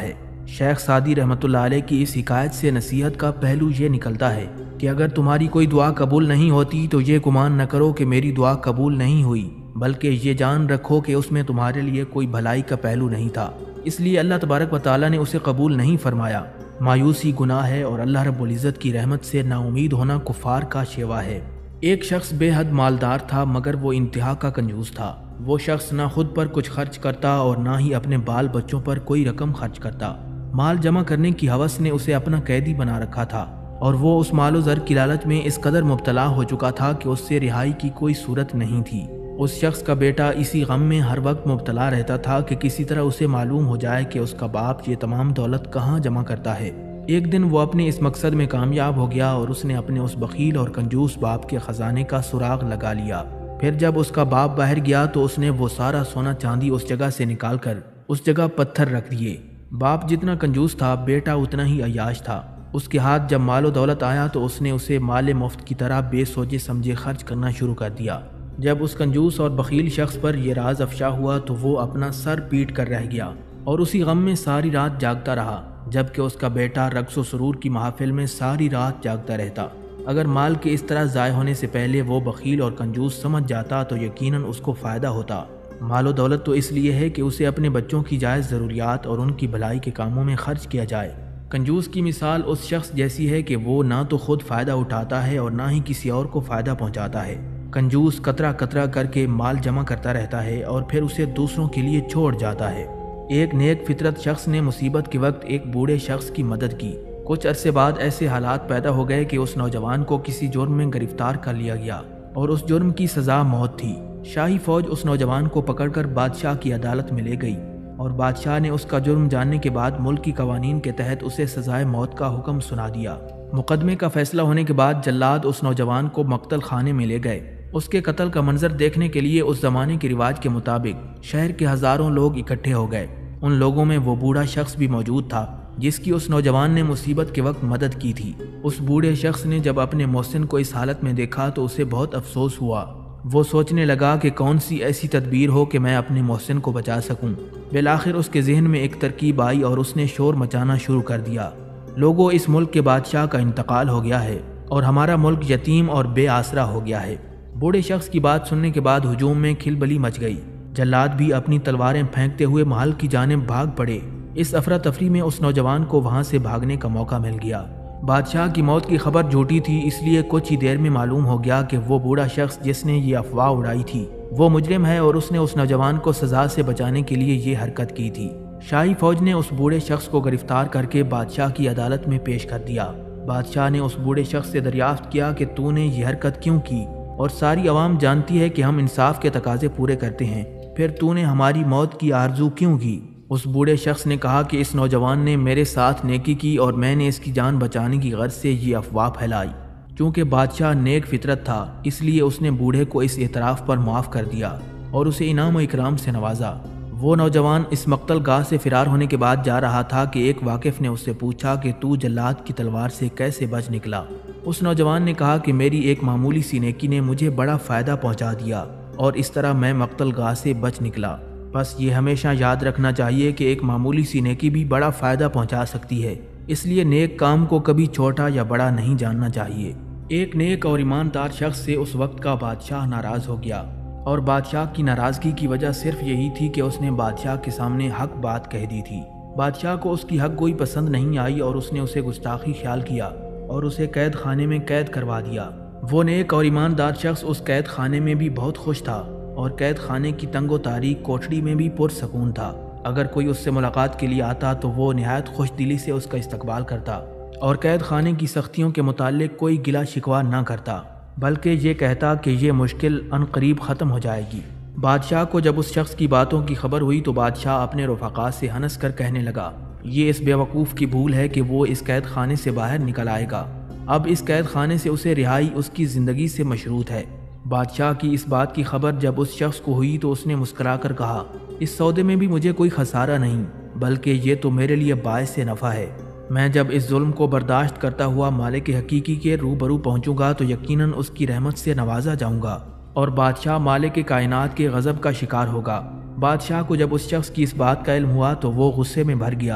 شیخ سعدی رحمۃ اللہ علیہ کی اس حکایت سے نصیحت کا پہلو یہ نکلتا ہے کہ اگر تمہاری کوئی دعا قبول نہیں ہوتی تو یہ گمان نہ کرو کہ میری دعا قبول نہیں ہوئی، بلکہ یہ جان رکھو کہ اس میں تمہارے لیے کوئی بھلائی کا پہلو نہیں تھا، اس لیے اللہ تبارک و تعالیٰ نے اسے قبول نہیں فرمایا۔ مایوسی گناہ ہے اور اللہ رب العزت کی رحمت سے نا امید ہونا کفار کا شیوا ہے۔ ایک شخص بے حد مالدار تھا مگر وہ انتہا کا کنجوس تھا۔ وہ شخص نہ خود پر کچھ خرچ کرتا اور نہ ہی اپنے بال بچوں پر کوئی رقم خرچ کرتا۔ مال جمع کرنے کی ہوس نے اسے اپنا قیدی بنا رکھا تھا اور وہ اس مال و زر کی لالچ میں اس قدر مبتلا ہو چکا تھا کہ اس سے رہائی کی کوئی صورت نہیں تھی۔ اس شخص کا بیٹا اسی غم میں ہر وقت مبتلا رہتا تھا کہ کسی طرح اسے معلوم ہو جائے کہ اس کا باپ یہ تمام دولت کہاں جمع کرتا ہے۔ ایک دن وہ اپنے اس مقصد میں کامیاب ہو گیا اور اس نے اپنے اس بخیل اور کنجوس باپ کے خزانے کا سراغ لگا لیا۔ پھر جب اس کا باپ باہر گیا تو اس نے وہ سارا سونا چاندی اس جگہ سے نکال کر اس جگہ پتھر رکھ دیے۔ باپ جتنا کنجوس تھا بیٹا اتنا ہی عیاش تھا۔ اس کے ہاتھ جب مال و دولت آیا تو اس نے اسے مال مفت کی طرح بے سوچے سمجھے خرچ کرنا شروع کر دیا۔ جب اس کنجوس اور بخیل شخص پر یہ راز افشا ہوا تو وہ اپنا سر پیٹ کر رہ گیا اور اسی غم میں ساری رات جاگتا رہا، جبکہ اس کا بیٹا رقص و سرور کی محافل میں ساری رات جاگتا رہتا۔ اگر مال کے اس طرح ضائع ہونے سے پہلے وہ بخیل اور کنجوس سمجھ جاتا تو یقیناً اس کو فائدہ ہوتا۔ مال و دولت تو اس لیے ہے کہ اسے اپنے بچوں کی جائز ضروریات اور ان کی بھلائی کے کاموں میں خرچ کیا جائے۔ کنجوس کی مثال اس شخص جیسی ہے کہ وہ نہ تو خود فائدہ اٹھاتا ہے اور نہ ہی کسی اور کو فائدہ پہنچاتا ہے۔ کنجوس قطرہ قطرہ کر کے مال جمع کرتا رہتا ہے اور پھر اسے دوسروں کے لیے چھوڑ جاتا ہے۔ ایک نیک فطرت شخص نے مصیبت کے وقت ایک بوڑھے شخص کی مدد کی۔ کچھ عرصے بعد ایسے حالات پیدا ہو گئے کہ اس نوجوان کو کسی جرم میں گرفتار کر لیا گیا اور اس جرم کی سزا موت تھی۔ شاہی فوج اس نوجوان کو پکڑ کر بادشاہ کی عدالت میں لے گئی اور بادشاہ نے اس کا جرم جاننے کے بعد ملک کی قوانین کے تحت اسے سزائے موت کا حکم سنا دیا۔ مقدمے کا فیصلہ ہونے کے بعد جلاد اس نوجوان کو مقتل خانے میں لے گئے۔ اس کے قتل کا منظر دیکھنے کے لیے اس زمانے کے رواج کے مطابق شہر کے ہزاروں لوگ اکٹھے ہو گئے۔ ان لوگوں میں وہ بوڑھا شخص بھی موجود تھا جس کی اس نوجوان نے مصیبت کے وقت مدد کی تھی۔ اس بوڑھے شخص نے جب اپنے محسن کو اس حالت میں دیکھا تو اسے بہت افسوس ہوا۔ وہ سوچنے لگا کہ کون سی ایسی تدبیر ہو کہ میں اپنے محسن کو بچا سکوں۔ بالآخر اس کے ذہن میں ایک ترکیب آئی اور اس نے شور مچانا شروع کر دیا، لوگوں اس ملک کے بادشاہ کا انتقال ہو گیا ہے اور ہمارا ملک یتیم اور بے آسرا ہو گیا ہے۔ بوڑھے شخص کی بات سننے کے بعد ہجوم میں کھلبلی مچ گئی۔ جلاد بھی اپنی تلواریں پھینکتے ہوئے محل کی جانب بھاگ پڑے۔ اس افراتفری میں اس نوجوان کو وہاں سے بھاگنے کا موقع مل گیا۔ بادشاہ کی موت کی خبر جھوٹی تھی، اس لیے کچھ ہی دیر میں معلوم ہو گیا کہ وہ بوڑھا شخص جس نے یہ افواہ اڑائی تھی وہ مجرم ہے اور اس نے اس نوجوان کو سزا سے بچانے کے لیے یہ حرکت کی تھی۔ شاہی فوج نے اس بوڑھے شخص کو گرفتار کر کے بادشاہ کی عدالت میں پیش کر دیا۔ بادشاہ نے اس بوڑھے شخص سے دریافت کیا کہ تو نے یہ حرکت کیوں کی، اور ساری عوام جانتی ہے کہ ہم انصاف کے تقاضے پورے کرتے ہیں، پھر تو نے ہماری موت کی آرزو کیوں کی؟ اس بوڑھے شخص نے کہا کہ اس نوجوان نے میرے ساتھ نیکی کی اور میں نے اس کی جان بچانے کی غرض سے یہ افواہ پھیلائی۔ چونکہ بادشاہ نیک فطرت تھا اس لیے اس نے بوڑھے کو اس اعتراف پر معاف کر دیا اور اسے انعام و اکرام سے نوازا۔ وہ نوجوان اس مقتل گاہ سے فرار ہونے کے بعد جا رہا تھا کہ ایک واقف نے اس سے پوچھا کہ تو جلاد کی تلوار سے کیسے بچ نکلا؟ اس نوجوان نے کہا کہ میری ایک معمولی سی نیکی نے مجھے بڑا فائدہ پہنچا دیا اور اس طرح میں مقتل گاہ سے بچ نکلا۔ بس یہ ہمیشہ یاد رکھنا چاہیے کہ ایک معمولی سی نیکی بھی بڑا فائدہ پہنچا سکتی ہے، اس لیے نیک کام کو کبھی چھوٹا یا بڑا نہیں جاننا چاہیے۔ ایک نیک اور ایماندار شخص سے اس وقت کا بادشاہ ناراض ہو گیا، اور بادشاہ کی ناراضگی کی وجہ صرف یہی تھی کہ اس نے بادشاہ کے سامنے حق بات کہہ دی تھی۔ بادشاہ کو اس کی حق گوئی پسند نہیں آئی اور اس نے اسے گستاخی خیال کیا اور اسے قید خانے میں قید کروا دیا۔ وہ نیک اور ایماندار شخص اس قید خانے میں بھی بہت خوش تھا اور قید خانے کی تنگ و تاریک کوٹڑی میں بھی پرسکون تھا۔ اگر کوئی اس سے ملاقات کے لیے آتا تو وہ نہایت خوش دلی سے اس کا استقبال کرتا اور قید خانے کی سختیوں کے متعلق کوئی گلہ شکوہ نہ کرتا، بلکہ یہ کہتا کہ یہ مشکل عنقریب ختم ہو جائے گی۔ بادشاہ کو جب اس شخص کی باتوں کی خبر ہوئی تو بادشاہ اپنے رفقا سے ہنس کر کہنے لگا، یہ اس بیوقوف کی بھول ہے کہ وہ اس قید خانے سے باہر نکل آئے گا، اب اس قید خانے سے اسے رہائی اس کی زندگی سے مشروط ہے۔ بادشاہ کی اس بات کی خبر جب اس شخص کو ہوئی تو اس نے مسکرا کر کہا، اس سودے میں بھی مجھے کوئی خسارہ نہیں، بلکہ یہ تو میرے لیے باعث نفع ہے۔ میں جب اس ظلم کو برداشت کرتا ہوا مالک حقیقی کے روبرو پہنچوں گا تو یقیناً اس کی رحمت سے نوازا جاؤں گا اور بادشاہ مالک کائنات کے غضب کا شکار ہوگا۔ بادشاہ کو جب اس شخص کی اس بات کا علم ہوا تو وہ غصے میں بھر گیا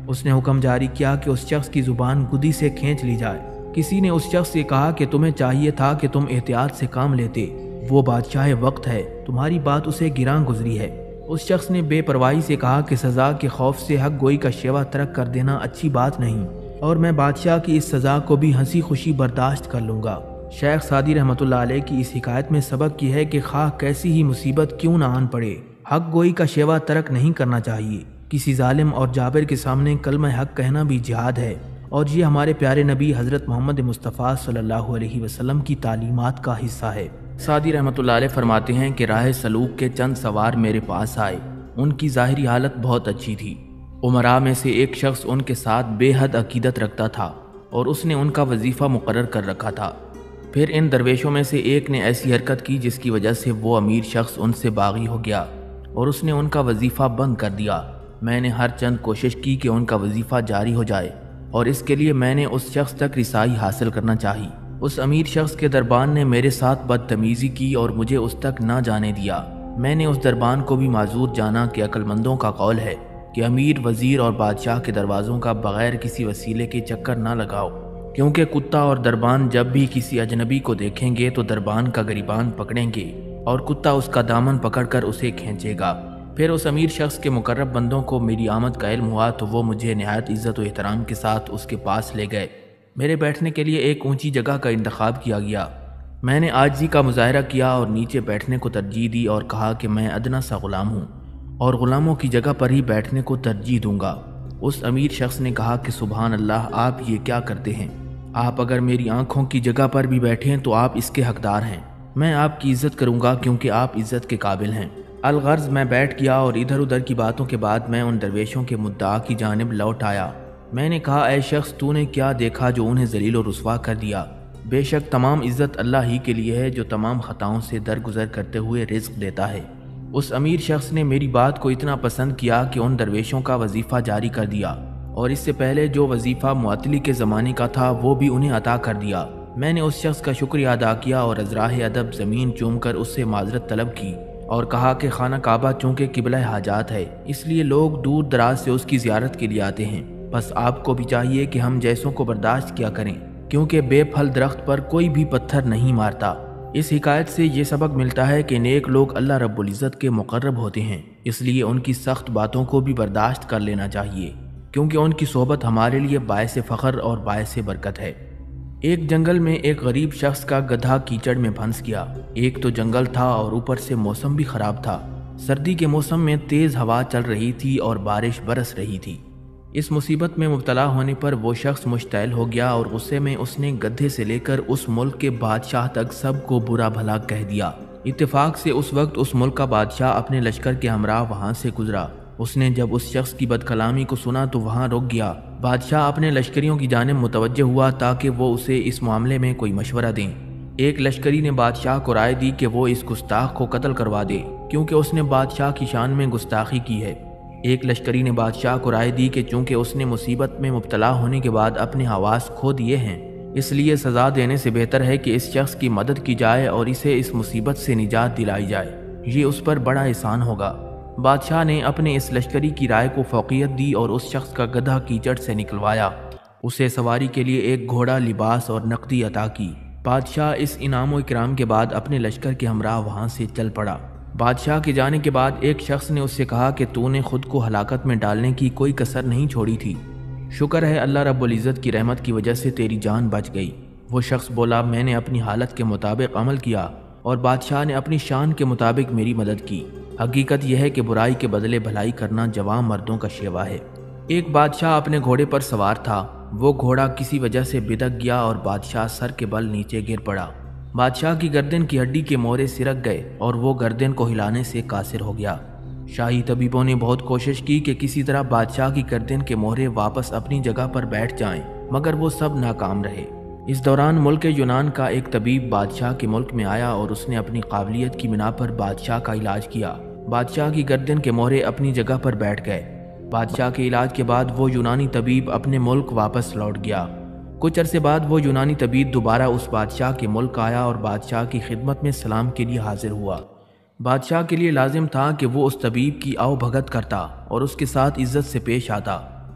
اس نے حکم جاری کیا کہ اس شخص کی زبان گدی سے کھینچ لی جائے۔ کسی نے اس شخص سے کہا کہ تمہیں چاہیے تھا کہ تم احتیاط سے کام لیتے، وہ بادشاہ وقت ہے، تمہاری بات اسے گراں گزری ہے۔ اس شخص نے بے پرواہی سے کہا کہ سزا کے خوف سے حق گوئی کا شیوا ترک کر دینا اچھی بات نہیں، اور میں بادشاہ کی اس سزا کو بھی ہنسی خوشی برداشت کر لوں گا۔ شیخ سعدی رحمۃ اللہ علیہ کی اس حکایت میں سبق یہ ہے کہ خواہ کیسی ہی مصیبت کیوں نہ آن پڑے، حق گوئی کا شیوا ترک نہیں کرنا چاہیے۔ کسی ظالم اور جابر کے سامنے کلمہ حق کہنا بھی جہاد ہے، اور یہ ہمارے پیارے نبی حضرت محمد مصطفیٰ صلی اللہ علیہ وسلم کی تعلیمات کا حصہ ہے۔ سعدی رحمۃ اللہ علیہ فرماتے ہیں کہ راہ سلوک کے چند سوار میرے پاس آئے، ان کی ظاہری حالت بہت اچھی تھی۔ امراء میں سے ایک شخص ان کے ساتھ بے حد عقیدت رکھتا تھا اور اس نے ان کا وظیفہ مقرر کر رکھا تھا۔ پھر ان درویشوں میں سے ایک نے ایسی حرکت کی جس کی وجہ سے وہ امیر شخص ان سے باغی ہو گیا اور اس نے ان کا وظیفہ بند کر دیا۔ میں نے ہر چند کوشش کی کہ ان کا وظیفہ جاری ہو جائے، اور اس کے لیے میں نے اس شخص تک رسائی حاصل کرنا چاہی۔ اس امیر شخص کے دربان نے میرے ساتھ بدتمیزی کی اور مجھے اس تک نہ جانے دیا۔ میں نے اس دربان کو بھی معذور جانا کہ عقل مندوں کا قول ہے کہ امیر، وزیر اور بادشاہ کے دروازوں کا بغیر کسی وسیلے کے چکر نہ لگاؤ، کیونکہ کتا اور دربان جب بھی کسی اجنبی کو دیکھیں گے تو دربان کا گریبان پکڑیں گے اور کتا اس کا دامن پکڑ کر اسے کھینچے گا۔ پھر اس امیر شخص کے مقرب بندوں کو میری آمد کا علم ہوا تو وہ مجھے نہایت عزت و احترام کے ساتھ اس کے پاس لے گئے۔ میرے بیٹھنے کے لیے ایک اونچی جگہ کا انتخاب کیا گیا۔ میں نے عاجزی کا مظاہرہ کیا اور نیچے بیٹھنے کو ترجیح دی اور کہا کہ میں ادنا سا غلام ہوں اور غلاموں کی جگہ پر ہی بیٹھنے کو ترجیح دوں گا۔ اس امیر شخص نے کہا کہ سبحان اللہ، آپ یہ کیا کرتے ہیں؟ آپ اگر میری آنکھوں کی جگہ پر بھی بیٹھیں تو آپ اس کے حقدار ہیں۔ میں آپ کی عزت کروں گا کیونکہ آپ عزت کے قابل ہیں۔ الغرض میں بیٹھ گیا اور ادھر ادھر کی باتوں کے بعد میں ان درویشوں کے مدعا کی جانب لوٹ آیا۔ میں نے کہا، اے شخص، تو نے کیا دیکھا جو انہیں ذلیل و رسوا کر دیا؟ بے شک تمام عزت اللہ ہی کے لیے ہے جو تمام خطاؤں سے درگزر کرتے ہوئے رزق دیتا ہے۔ اس امیر شخص نے میری بات کو اتنا پسند کیا کہ ان درویشوں کا وظیفہ جاری کر دیا، اور اس سے پہلے جو وظیفہ معطلی کے زمانے کا تھا وہ بھی انہیں عطا کر دیا۔ میں نے اس شخص کا شکریہ ادا کیا اور ازراہ ادب زمین چوم کر اس سے معذرت طلب کی اور کہا کہ خانہ کعبہ چونکہ قبلہ حاجات ہے، اس لیے لوگ دور دراز سے اس کی زیارت کے لیے آتے ہیں، بس آپ کو بھی چاہیے کہ ہم جیسوں کو برداشت کیا کریں، کیونکہ بے پھل درخت پر کوئی بھی پتھر نہیں مارتا۔ اس حکایت سے یہ سبق ملتا ہے کہ نیک لوگ اللہ رب العزت کے مقرب ہوتے ہیں، اس لیے ان کی سخت باتوں کو بھی برداشت کر لینا چاہیے، کیونکہ ان کی صحبت ہمارے لیے باعث فخر اور باعث برکت ہے۔ ایک جنگل میں ایک غریب شخص کا گدھا کیچڑ میں پھنس گیا۔ ایک تو جنگل تھا اور اوپر سے موسم بھی خراب تھا۔ سردی کے موسم میں تیز ہوا چل رہی تھی اور بارش برس رہی تھی۔ اس مصیبت میں مبتلا ہونے پر وہ شخص مشتعل ہو گیا اور غصے میں اس نے گدھے سے لے کر اس ملک کے بادشاہ تک سب کو برا بھلا کہہ دیا۔ اتفاق سے اس وقت اس ملک کا بادشاہ اپنے لشکر کے ہمراہ وہاں سے گزرا۔ اس نے جب اس شخص کی بد کلامی کو سنا تو وہاں رک گیا۔ بادشاہ اپنے لشکریوں کی جانب متوجہ ہوا تاکہ وہ اسے اس معاملے میں کوئی مشورہ دیں۔ ایک لشکری نے بادشاہ کو رائے دی کہ وہ اس گستاخ کو قتل کروا دے کیونکہ اس نے بادشاہ کی شان میں گستاخی کی ہے۔ ایک لشکری نے بادشاہ کو رائے دی کہ چونکہ اس نے مصیبت میں مبتلا ہونے کے بعد اپنے حواس کھو دیے ہیں، اس لیے سزا دینے سے بہتر ہے کہ اس شخص کی مدد کی جائے اور اسے اس مصیبت سے نجات دلائی جائے، یہ اس پر بڑا احسان ہوگا۔ بادشاہ نے اپنے اس لشکری کی رائے کو فوقیت دی اور اس شخص کا گدھا کیچڑ سے نکلوایا، اسے سواری کے لیے ایک گھوڑا، لباس اور نقدی عطا کی۔ بادشاہ اس انعام و اکرام کے بعد اپنے لشکر کے ہمراہ وہاں سے چل پڑا۔ بادشاہ کے جانے کے بعد ایک شخص نے اس سے کہا کہ تو نے خود کو ہلاکت میں ڈالنے کی کوئی کسر نہیں چھوڑی تھی، شکر ہے اللہ رب العزت کی رحمت کی وجہ سے تیری جان بچ گئی۔ وہ شخص بولا، میں نے اپنی حالت کے مطابق عمل کیا اور بادشاہ نے اپنی شان کے مطابق میری مدد کی۔ حقیقت یہ ہے کہ برائی کے بدلے بھلائی کرنا جوان مردوں کا شیوا ہے۔ ایک بادشاہ اپنے گھوڑے پر سوار تھا، وہ گھوڑا کسی وجہ سے بدک گیا اور بادشاہ سر کے بل نیچے گر پڑا۔ بادشاہ کی گردن کی ہڈی کے مورے سرک گئے اور وہ گردن کو ہلانے سے قاصر ہو گیا۔ شاہی طبیبوں نے بہت کوشش کی کہ کسی طرح بادشاہ کی گردن کے مورے واپس اپنی جگہ پر بیٹھ جائیں، مگر وہ سب ناکام رہے۔ اس دوران ملک یونان کا ایک طبیب بادشاہ کے ملک میں آیا اور اس نے اپنی قابلیت کی بنا پر بادشاہ کا علاج کیا۔ بادشاہ کی گردن کے مورے اپنی جگہ پر بیٹھ گئے۔ بادشاہ کے علاج کے بعد وہ یونانی طبیب اپنے ملک واپس لوٹ گیا۔ کچھ عرصے بعد وہ یونانی طبیب دوبارہ اس بادشاہ کے ملک آیا اور بادشاہ کی خدمت میں سلام کے لیے حاضر ہوا۔ بادشاہ کے لیے لازم تھا کہ وہ اس طبیب کی آؤ بھگت کرتا اور اس کے ساتھ عزت سے پیش آتا،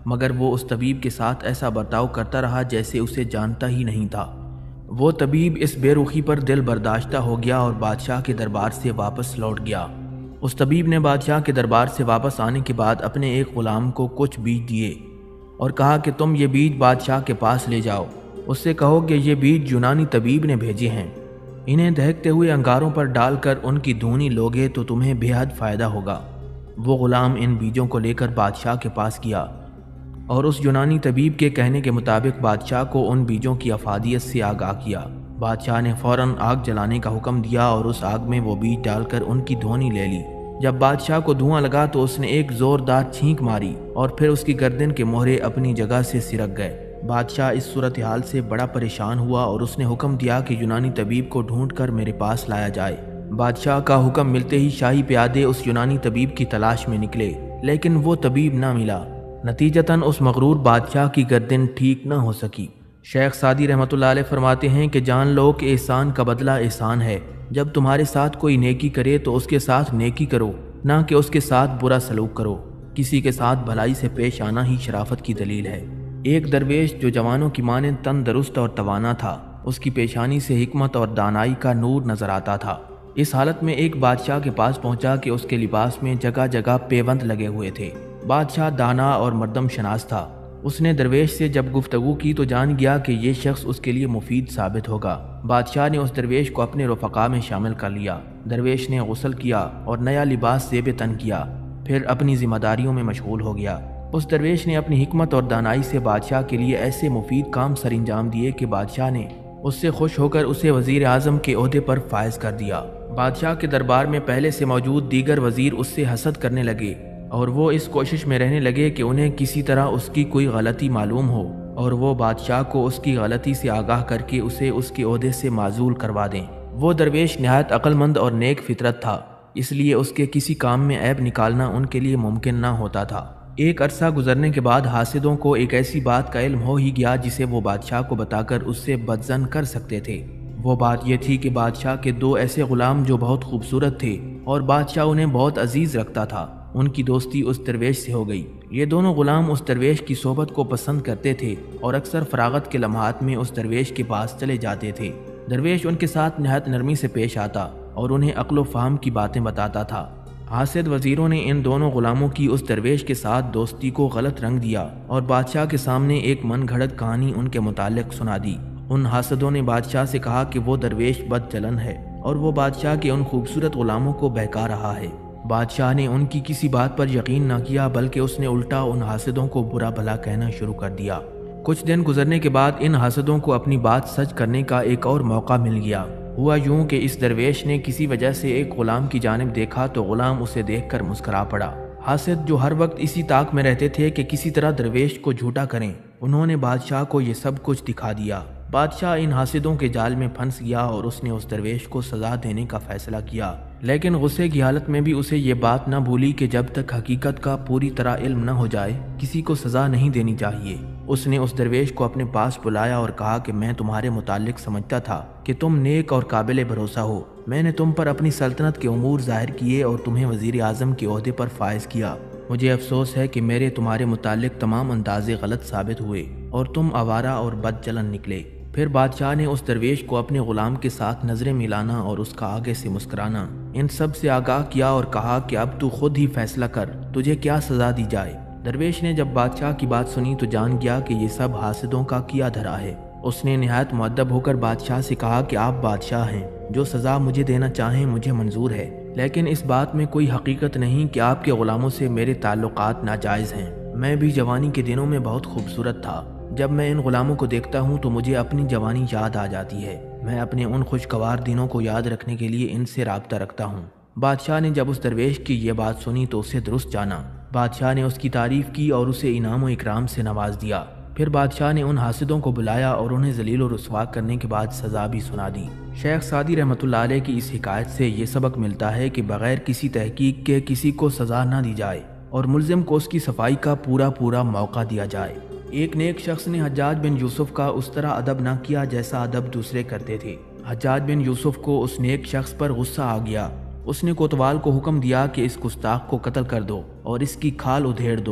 مگر وہ اس طبیب کے ساتھ ایسا برتاؤ کرتا رہا جیسے اسے جانتا ہی نہیں تھا۔ وہ طبیب اس بے رخی پر دل برداشتہ ہو گیا اور بادشاہ کے دربار سے واپس لوٹ گیا۔ اس طبیب نے بادشاہ کے دربار سے واپس آنے کے بعد اپنے ایک غلام کو کچھ بیج دیے اور کہا کہ تم یہ بیج بادشاہ کے پاس لے جاؤ، اس سے کہو کہ یہ بیج یونانی طبیب نے بھیجے ہیں، انہیں دہکتے ہوئے انگاروں پر ڈال کر ان کی دھونی لوگے تو تمہیں بے حد فائدہ ہوگا۔ وہ غلام ان بیجوں کو لے کر بادشاہ کے پاس گیا اور اس یونانی طبیب کے کہنے کے مطابق بادشاہ کو ان بیجوں کی افادیت سے آگاہ کیا۔ بادشاہ نے فوراً آگ جلانے کا حکم دیا اور اس آگ میں وہ بیج ڈال کر ان کی دھونی لے لی۔ جب بادشاہ کو دھواں لگا تو اس نے ایک زوردار چھینک ماری اور پھر اس کی گردن کے مہرے اپنی جگہ سے سرک گئے۔ بادشاہ اس صورتحال سے بڑا پریشان ہوا اور اس نے حکم دیا کہ یونانی طبیب کو ڈھونڈ کر میرے پاس لایا جائے۔ بادشاہ کا حکم ملتے ہی شاہی پیادے اس یونانی طبیب کی تلاش میں نکلے، لیکن وہ طبیب نہ ملا۔ نتیجتاً اس مغرور بادشاہ کی گردن ٹھیک نہ ہو سکی۔ شیخ سعدی رحمۃ اللہ علیہ فرماتے ہیں کہ جان لو کہ احسان کا بدلہ احسان ہے۔ جب تمہارے ساتھ کوئی نیکی کرے تو اس کے ساتھ نیکی کرو، نہ کہ اس کے ساتھ برا سلوک کرو۔ کسی کے ساتھ بھلائی سے پیش آنا ہی شرافت کی دلیل ہے۔ ایک درویش جو جوانوں کی مانند تندرست اور توانا تھا، اس کی پیشانی سے حکمت اور دانائی کا نور نظر آتا تھا۔ اس حالت میں ایک بادشاہ کے پاس پہنچا کہ اس کے لباس میں جگہ جگہ پیوند لگے ہوئے تھے۔ بادشاہ دانا اور مردم شناس تھا۔ اس نے درویش سے جب گفتگو کی تو جان گیا کہ یہ شخص اس کے لیے مفید ثابت ہوگا۔ بادشاہ نے اس درویش کو اپنے رفقا میں شامل کر لیا۔ درویش نے غسل کیا اور نیا لباس زیب تن کیا، پھر اپنی ذمہ داریوں میں مشغول ہو گیا۔ اس درویش نے اپنی حکمت اور دانائی سے بادشاہ کے لیے ایسے مفید کام سر انجام دیے کہ بادشاہ نے اس سے خوش ہو کر اسے وزیر اعظم کے عہدے پر فائز کر دیا۔ بادشاہ کے دربار میں پہلے سے موجود دیگر وزیر اس سے حسد کرنے لگے اور وہ اس کوشش میں رہنے لگے کہ انہیں کسی طرح اس کی کوئی غلطی معلوم ہو اور وہ بادشاہ کو اس کی غلطی سے آگاہ کر کے اسے اس کے عہدے سے معزول کروا دیں۔ وہ درویش نہایت عقل مند اور نیک فطرت تھا، اس لیے اس کے کسی کام میں عیب نکالنا ان کے لیے ممکن نہ ہوتا تھا۔ ایک عرصہ گزرنے کے بعد حاسدوں کو ایک ایسی بات کا علم ہو ہی گیا جسے وہ بادشاہ کو بتا کر اس سے بدظن کر سکتے تھے۔ وہ بات یہ تھی کہ بادشاہ کے دو ایسے غلام جو بہت خوبصورت تھے اور بادشاہ انہیں بہت عزیز رکھتا تھا، ان کی دوستی اس درویش سے ہو گئی۔ یہ دونوں غلام اس درویش کی صحبت کو پسند کرتے تھے اور اکثر فراغت کے لمحات میں اس درویش کے پاس چلے جاتے تھے۔ درویش ان کے ساتھ نہایت نرمی سے پیش آتا اور انہیں عقل و فہم کی باتیں بتاتا تھا۔ حاسد وزیروں نے ان دونوں غلاموں کی اس درویش کے ساتھ دوستی کو غلط رنگ دیا اور بادشاہ کے سامنے ایک من گھڑت کہانی ان کے متعلق سنا دی۔ ان حاسدوں نے بادشاہ سے کہا کہ وہ درویش بد چلن ہے اور وہ بادشاہ کے ان خوبصورت غلاموں کو بہکا رہا ہے۔ بادشاہ نے ان کی کسی بات پر یقین نہ کیا بلکہ اس نے الٹا ان حاسدوں کو برا بھلا کہنا شروع کر دیا۔ کچھ دن گزرنے کے بعد ان حاسدوں کو اپنی بات سچ کرنے کا ایک اور موقع مل گیا۔ ہوا یوں کہ اس درویش نے کسی وجہ سے ایک غلام کی جانب دیکھا تو غلام اسے دیکھ کر مسکرا پڑا۔ حاسد جو ہر وقت اسی طاق میں رہتے تھے کہ کسی طرح درویش کو جھوٹا کریں، انہوں نے بادشاہ کو یہ سب کچھ دکھا دیا۔ بادشاہ ان حاسدوں کے جال میں پھنس گیا اور اس نے اس درویش کو سزا دینے کا فیصلہ کیا، لیکن غصے کی حالت میں بھی اسے یہ بات نہ بھولی کہ جب تک حقیقت کا پوری طرح علم نہ ہو جائے کسی کو سزا نہیں دینی چاہیے۔ اس نے اس درویش کو اپنے پاس بلایا اور کہا کہ میں تمہارے متعلق سمجھتا تھا کہ تم نیک اور قابل بھروسہ ہو۔ میں نے تم پر اپنی سلطنت کے امور ظاہر کیے اور تمہیں وزیر اعظم کے عہدے پر فائز کیا۔ مجھے افسوس ہے کہ میرے تمہارے متعلق تمام اندازے غلط ثابت ہوئے اور تم آوارہ اور بد چلن نکلے۔ پھر بادشاہ نے اس درویش کو اپنے غلام کے ساتھ نظریں ملانا اور اس کا آگے سے مسکرانا ان سب سے آگاہ کیا اور کہا کہ اب تو خود ہی فیصلہ کر، تجھے کیا سزا دی جائے۔ درویش نے جب بادشاہ کی بات سنی تو جان گیا کہ یہ سب حاسدوں کا کیا دھرا ہے۔ اس نے نہایت مؤدب ہو کر بادشاہ سے کہا کہ آپ بادشاہ ہیں، جو سزا مجھے دینا چاہیں مجھے منظور ہے، لیکن اس بات میں کوئی حقیقت نہیں کہ آپ کے غلاموں سے میرے تعلقات ناجائز ہیں۔ میں بھی جوانی کے دنوں میں بہت خوبصورت تھا۔ جب میں ان غلاموں کو دیکھتا ہوں تو مجھے اپنی جوانی یاد آ جاتی ہے۔ میں اپنے ان خوشگوار دنوں کو یاد رکھنے کے لیے ان سے رابطہ رکھتا ہوں۔ بادشاہ نے جب اس درویش کی یہ بات سنی تو اسے درست جانا۔ بادشاہ نے اس کی تعریف کی اور اسے انعام و اکرام سے نواز دیا۔ پھر بادشاہ نے ان حاسدوں کو بلایا اور انہیں ذلیل و رسوا کرنے کے بعد سزا بھی سنا دی۔ شیخ سعدی رحمۃ اللہ علیہ کی اس حکایت سے یہ سبق ملتا ہے کہ بغیر کسی تحقیق کے کسی کو سزا نہ دی جائے اور ملزم کو اس کی صفائی کا پورا موقع دیا جائے۔ ایک نیک شخص نے حجاج بن یوسف کا اس طرح ادب نہ کیا جیسا ادب دوسرے کرتے تھے۔ حجاج بن یوسف کو اس نیک شخص پر غصہ آ گیا۔ اس نے کوتوال کو حکم دیا کہ اس گستاخ کو قتل کر دو اور اس کی کھال ادھیڑ دو۔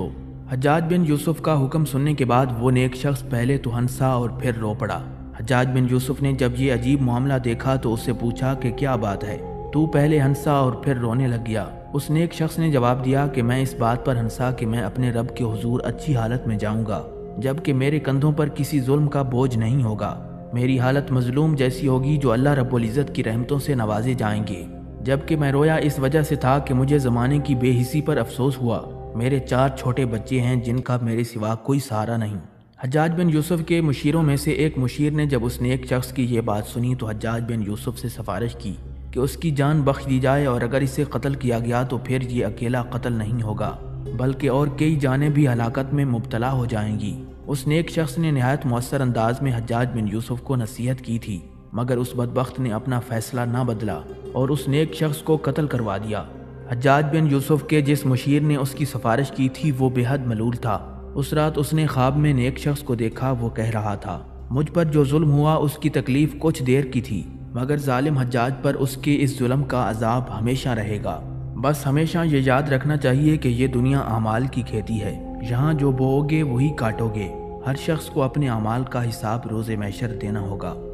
حجاج بن یوسف کا حکم سننے کے بعد وہ نیک شخص پہلے تو ہنسا اور پھر رو پڑا۔ حجاج بن یوسف نے جب یہ عجیب معاملہ دیکھا تو اس سے پوچھا کہ کیا بات ہے، تو پہلے ہنسا اور پھر رونے لگ گیا؟ اس نیک شخص نے جواب دیا کہ میں اس بات پر ہنسا کہ میں اپنے رب کے حضور اچھی حالت میں جاؤں گا، جبکہ میرے کندھوں پر کسی ظلم کا بوجھ نہیں ہوگا۔ میری حالت مظلوم جیسی ہوگی جو اللہ رب العزت کی رحمتوں سے نوازے جائیں گے، جبکہ میں رویا اس وجہ سے تھا کہ مجھے زمانے کی بے حسی پر افسوس ہوا۔ میرے 4 چھوٹے بچے ہیں جن کا میرے سوا کوئی سہارا نہیں۔ حجاج بن یوسف کے مشیروں میں سے ایک مشیر نے جب اس نیک شخص کی یہ بات سنی تو حجاج بن یوسف سے سفارش کی کہ اس کی جان بخش دی جائے، اور اگر اسے قتل کیا گیا تو پھر یہ اکیلا قتل نہیں ہوگا بلکہ اور کئی جانیں بھی ہلاکت میں مبتلا ہو جائیں گی۔ اس نیک شخص نے نہایت مؤثر انداز میں حجاج بن یوسف کو نصیحت کی تھی، مگر اس بدبخت نے اپنا فیصلہ نہ بدلا اور اس نیک شخص کو قتل کروا دیا۔ حجاج بن یوسف کے جس مشیر نے اس کی سفارش کی تھی وہ بے حد ملول تھا۔ اس رات اس نے خواب میں نیک شخص کو دیکھا، وہ کہہ رہا تھا، مجھ پر جو ظلم ہوا اس کی تکلیف کچھ دیر کی تھی، مگر ظالم حجاج پر اس کے اس ظلم کا عذاب ہمیشہ رہے گا۔ بس ہمیشہ یہ یاد رکھنا چاہیے کہ یہ دنیا اعمال کی کھیتی ہے، یہاں جو بوؤ گے وہی کاٹو گے۔ ہر شخص کو اپنے اعمال کا حساب روز محشر دینا ہوگا۔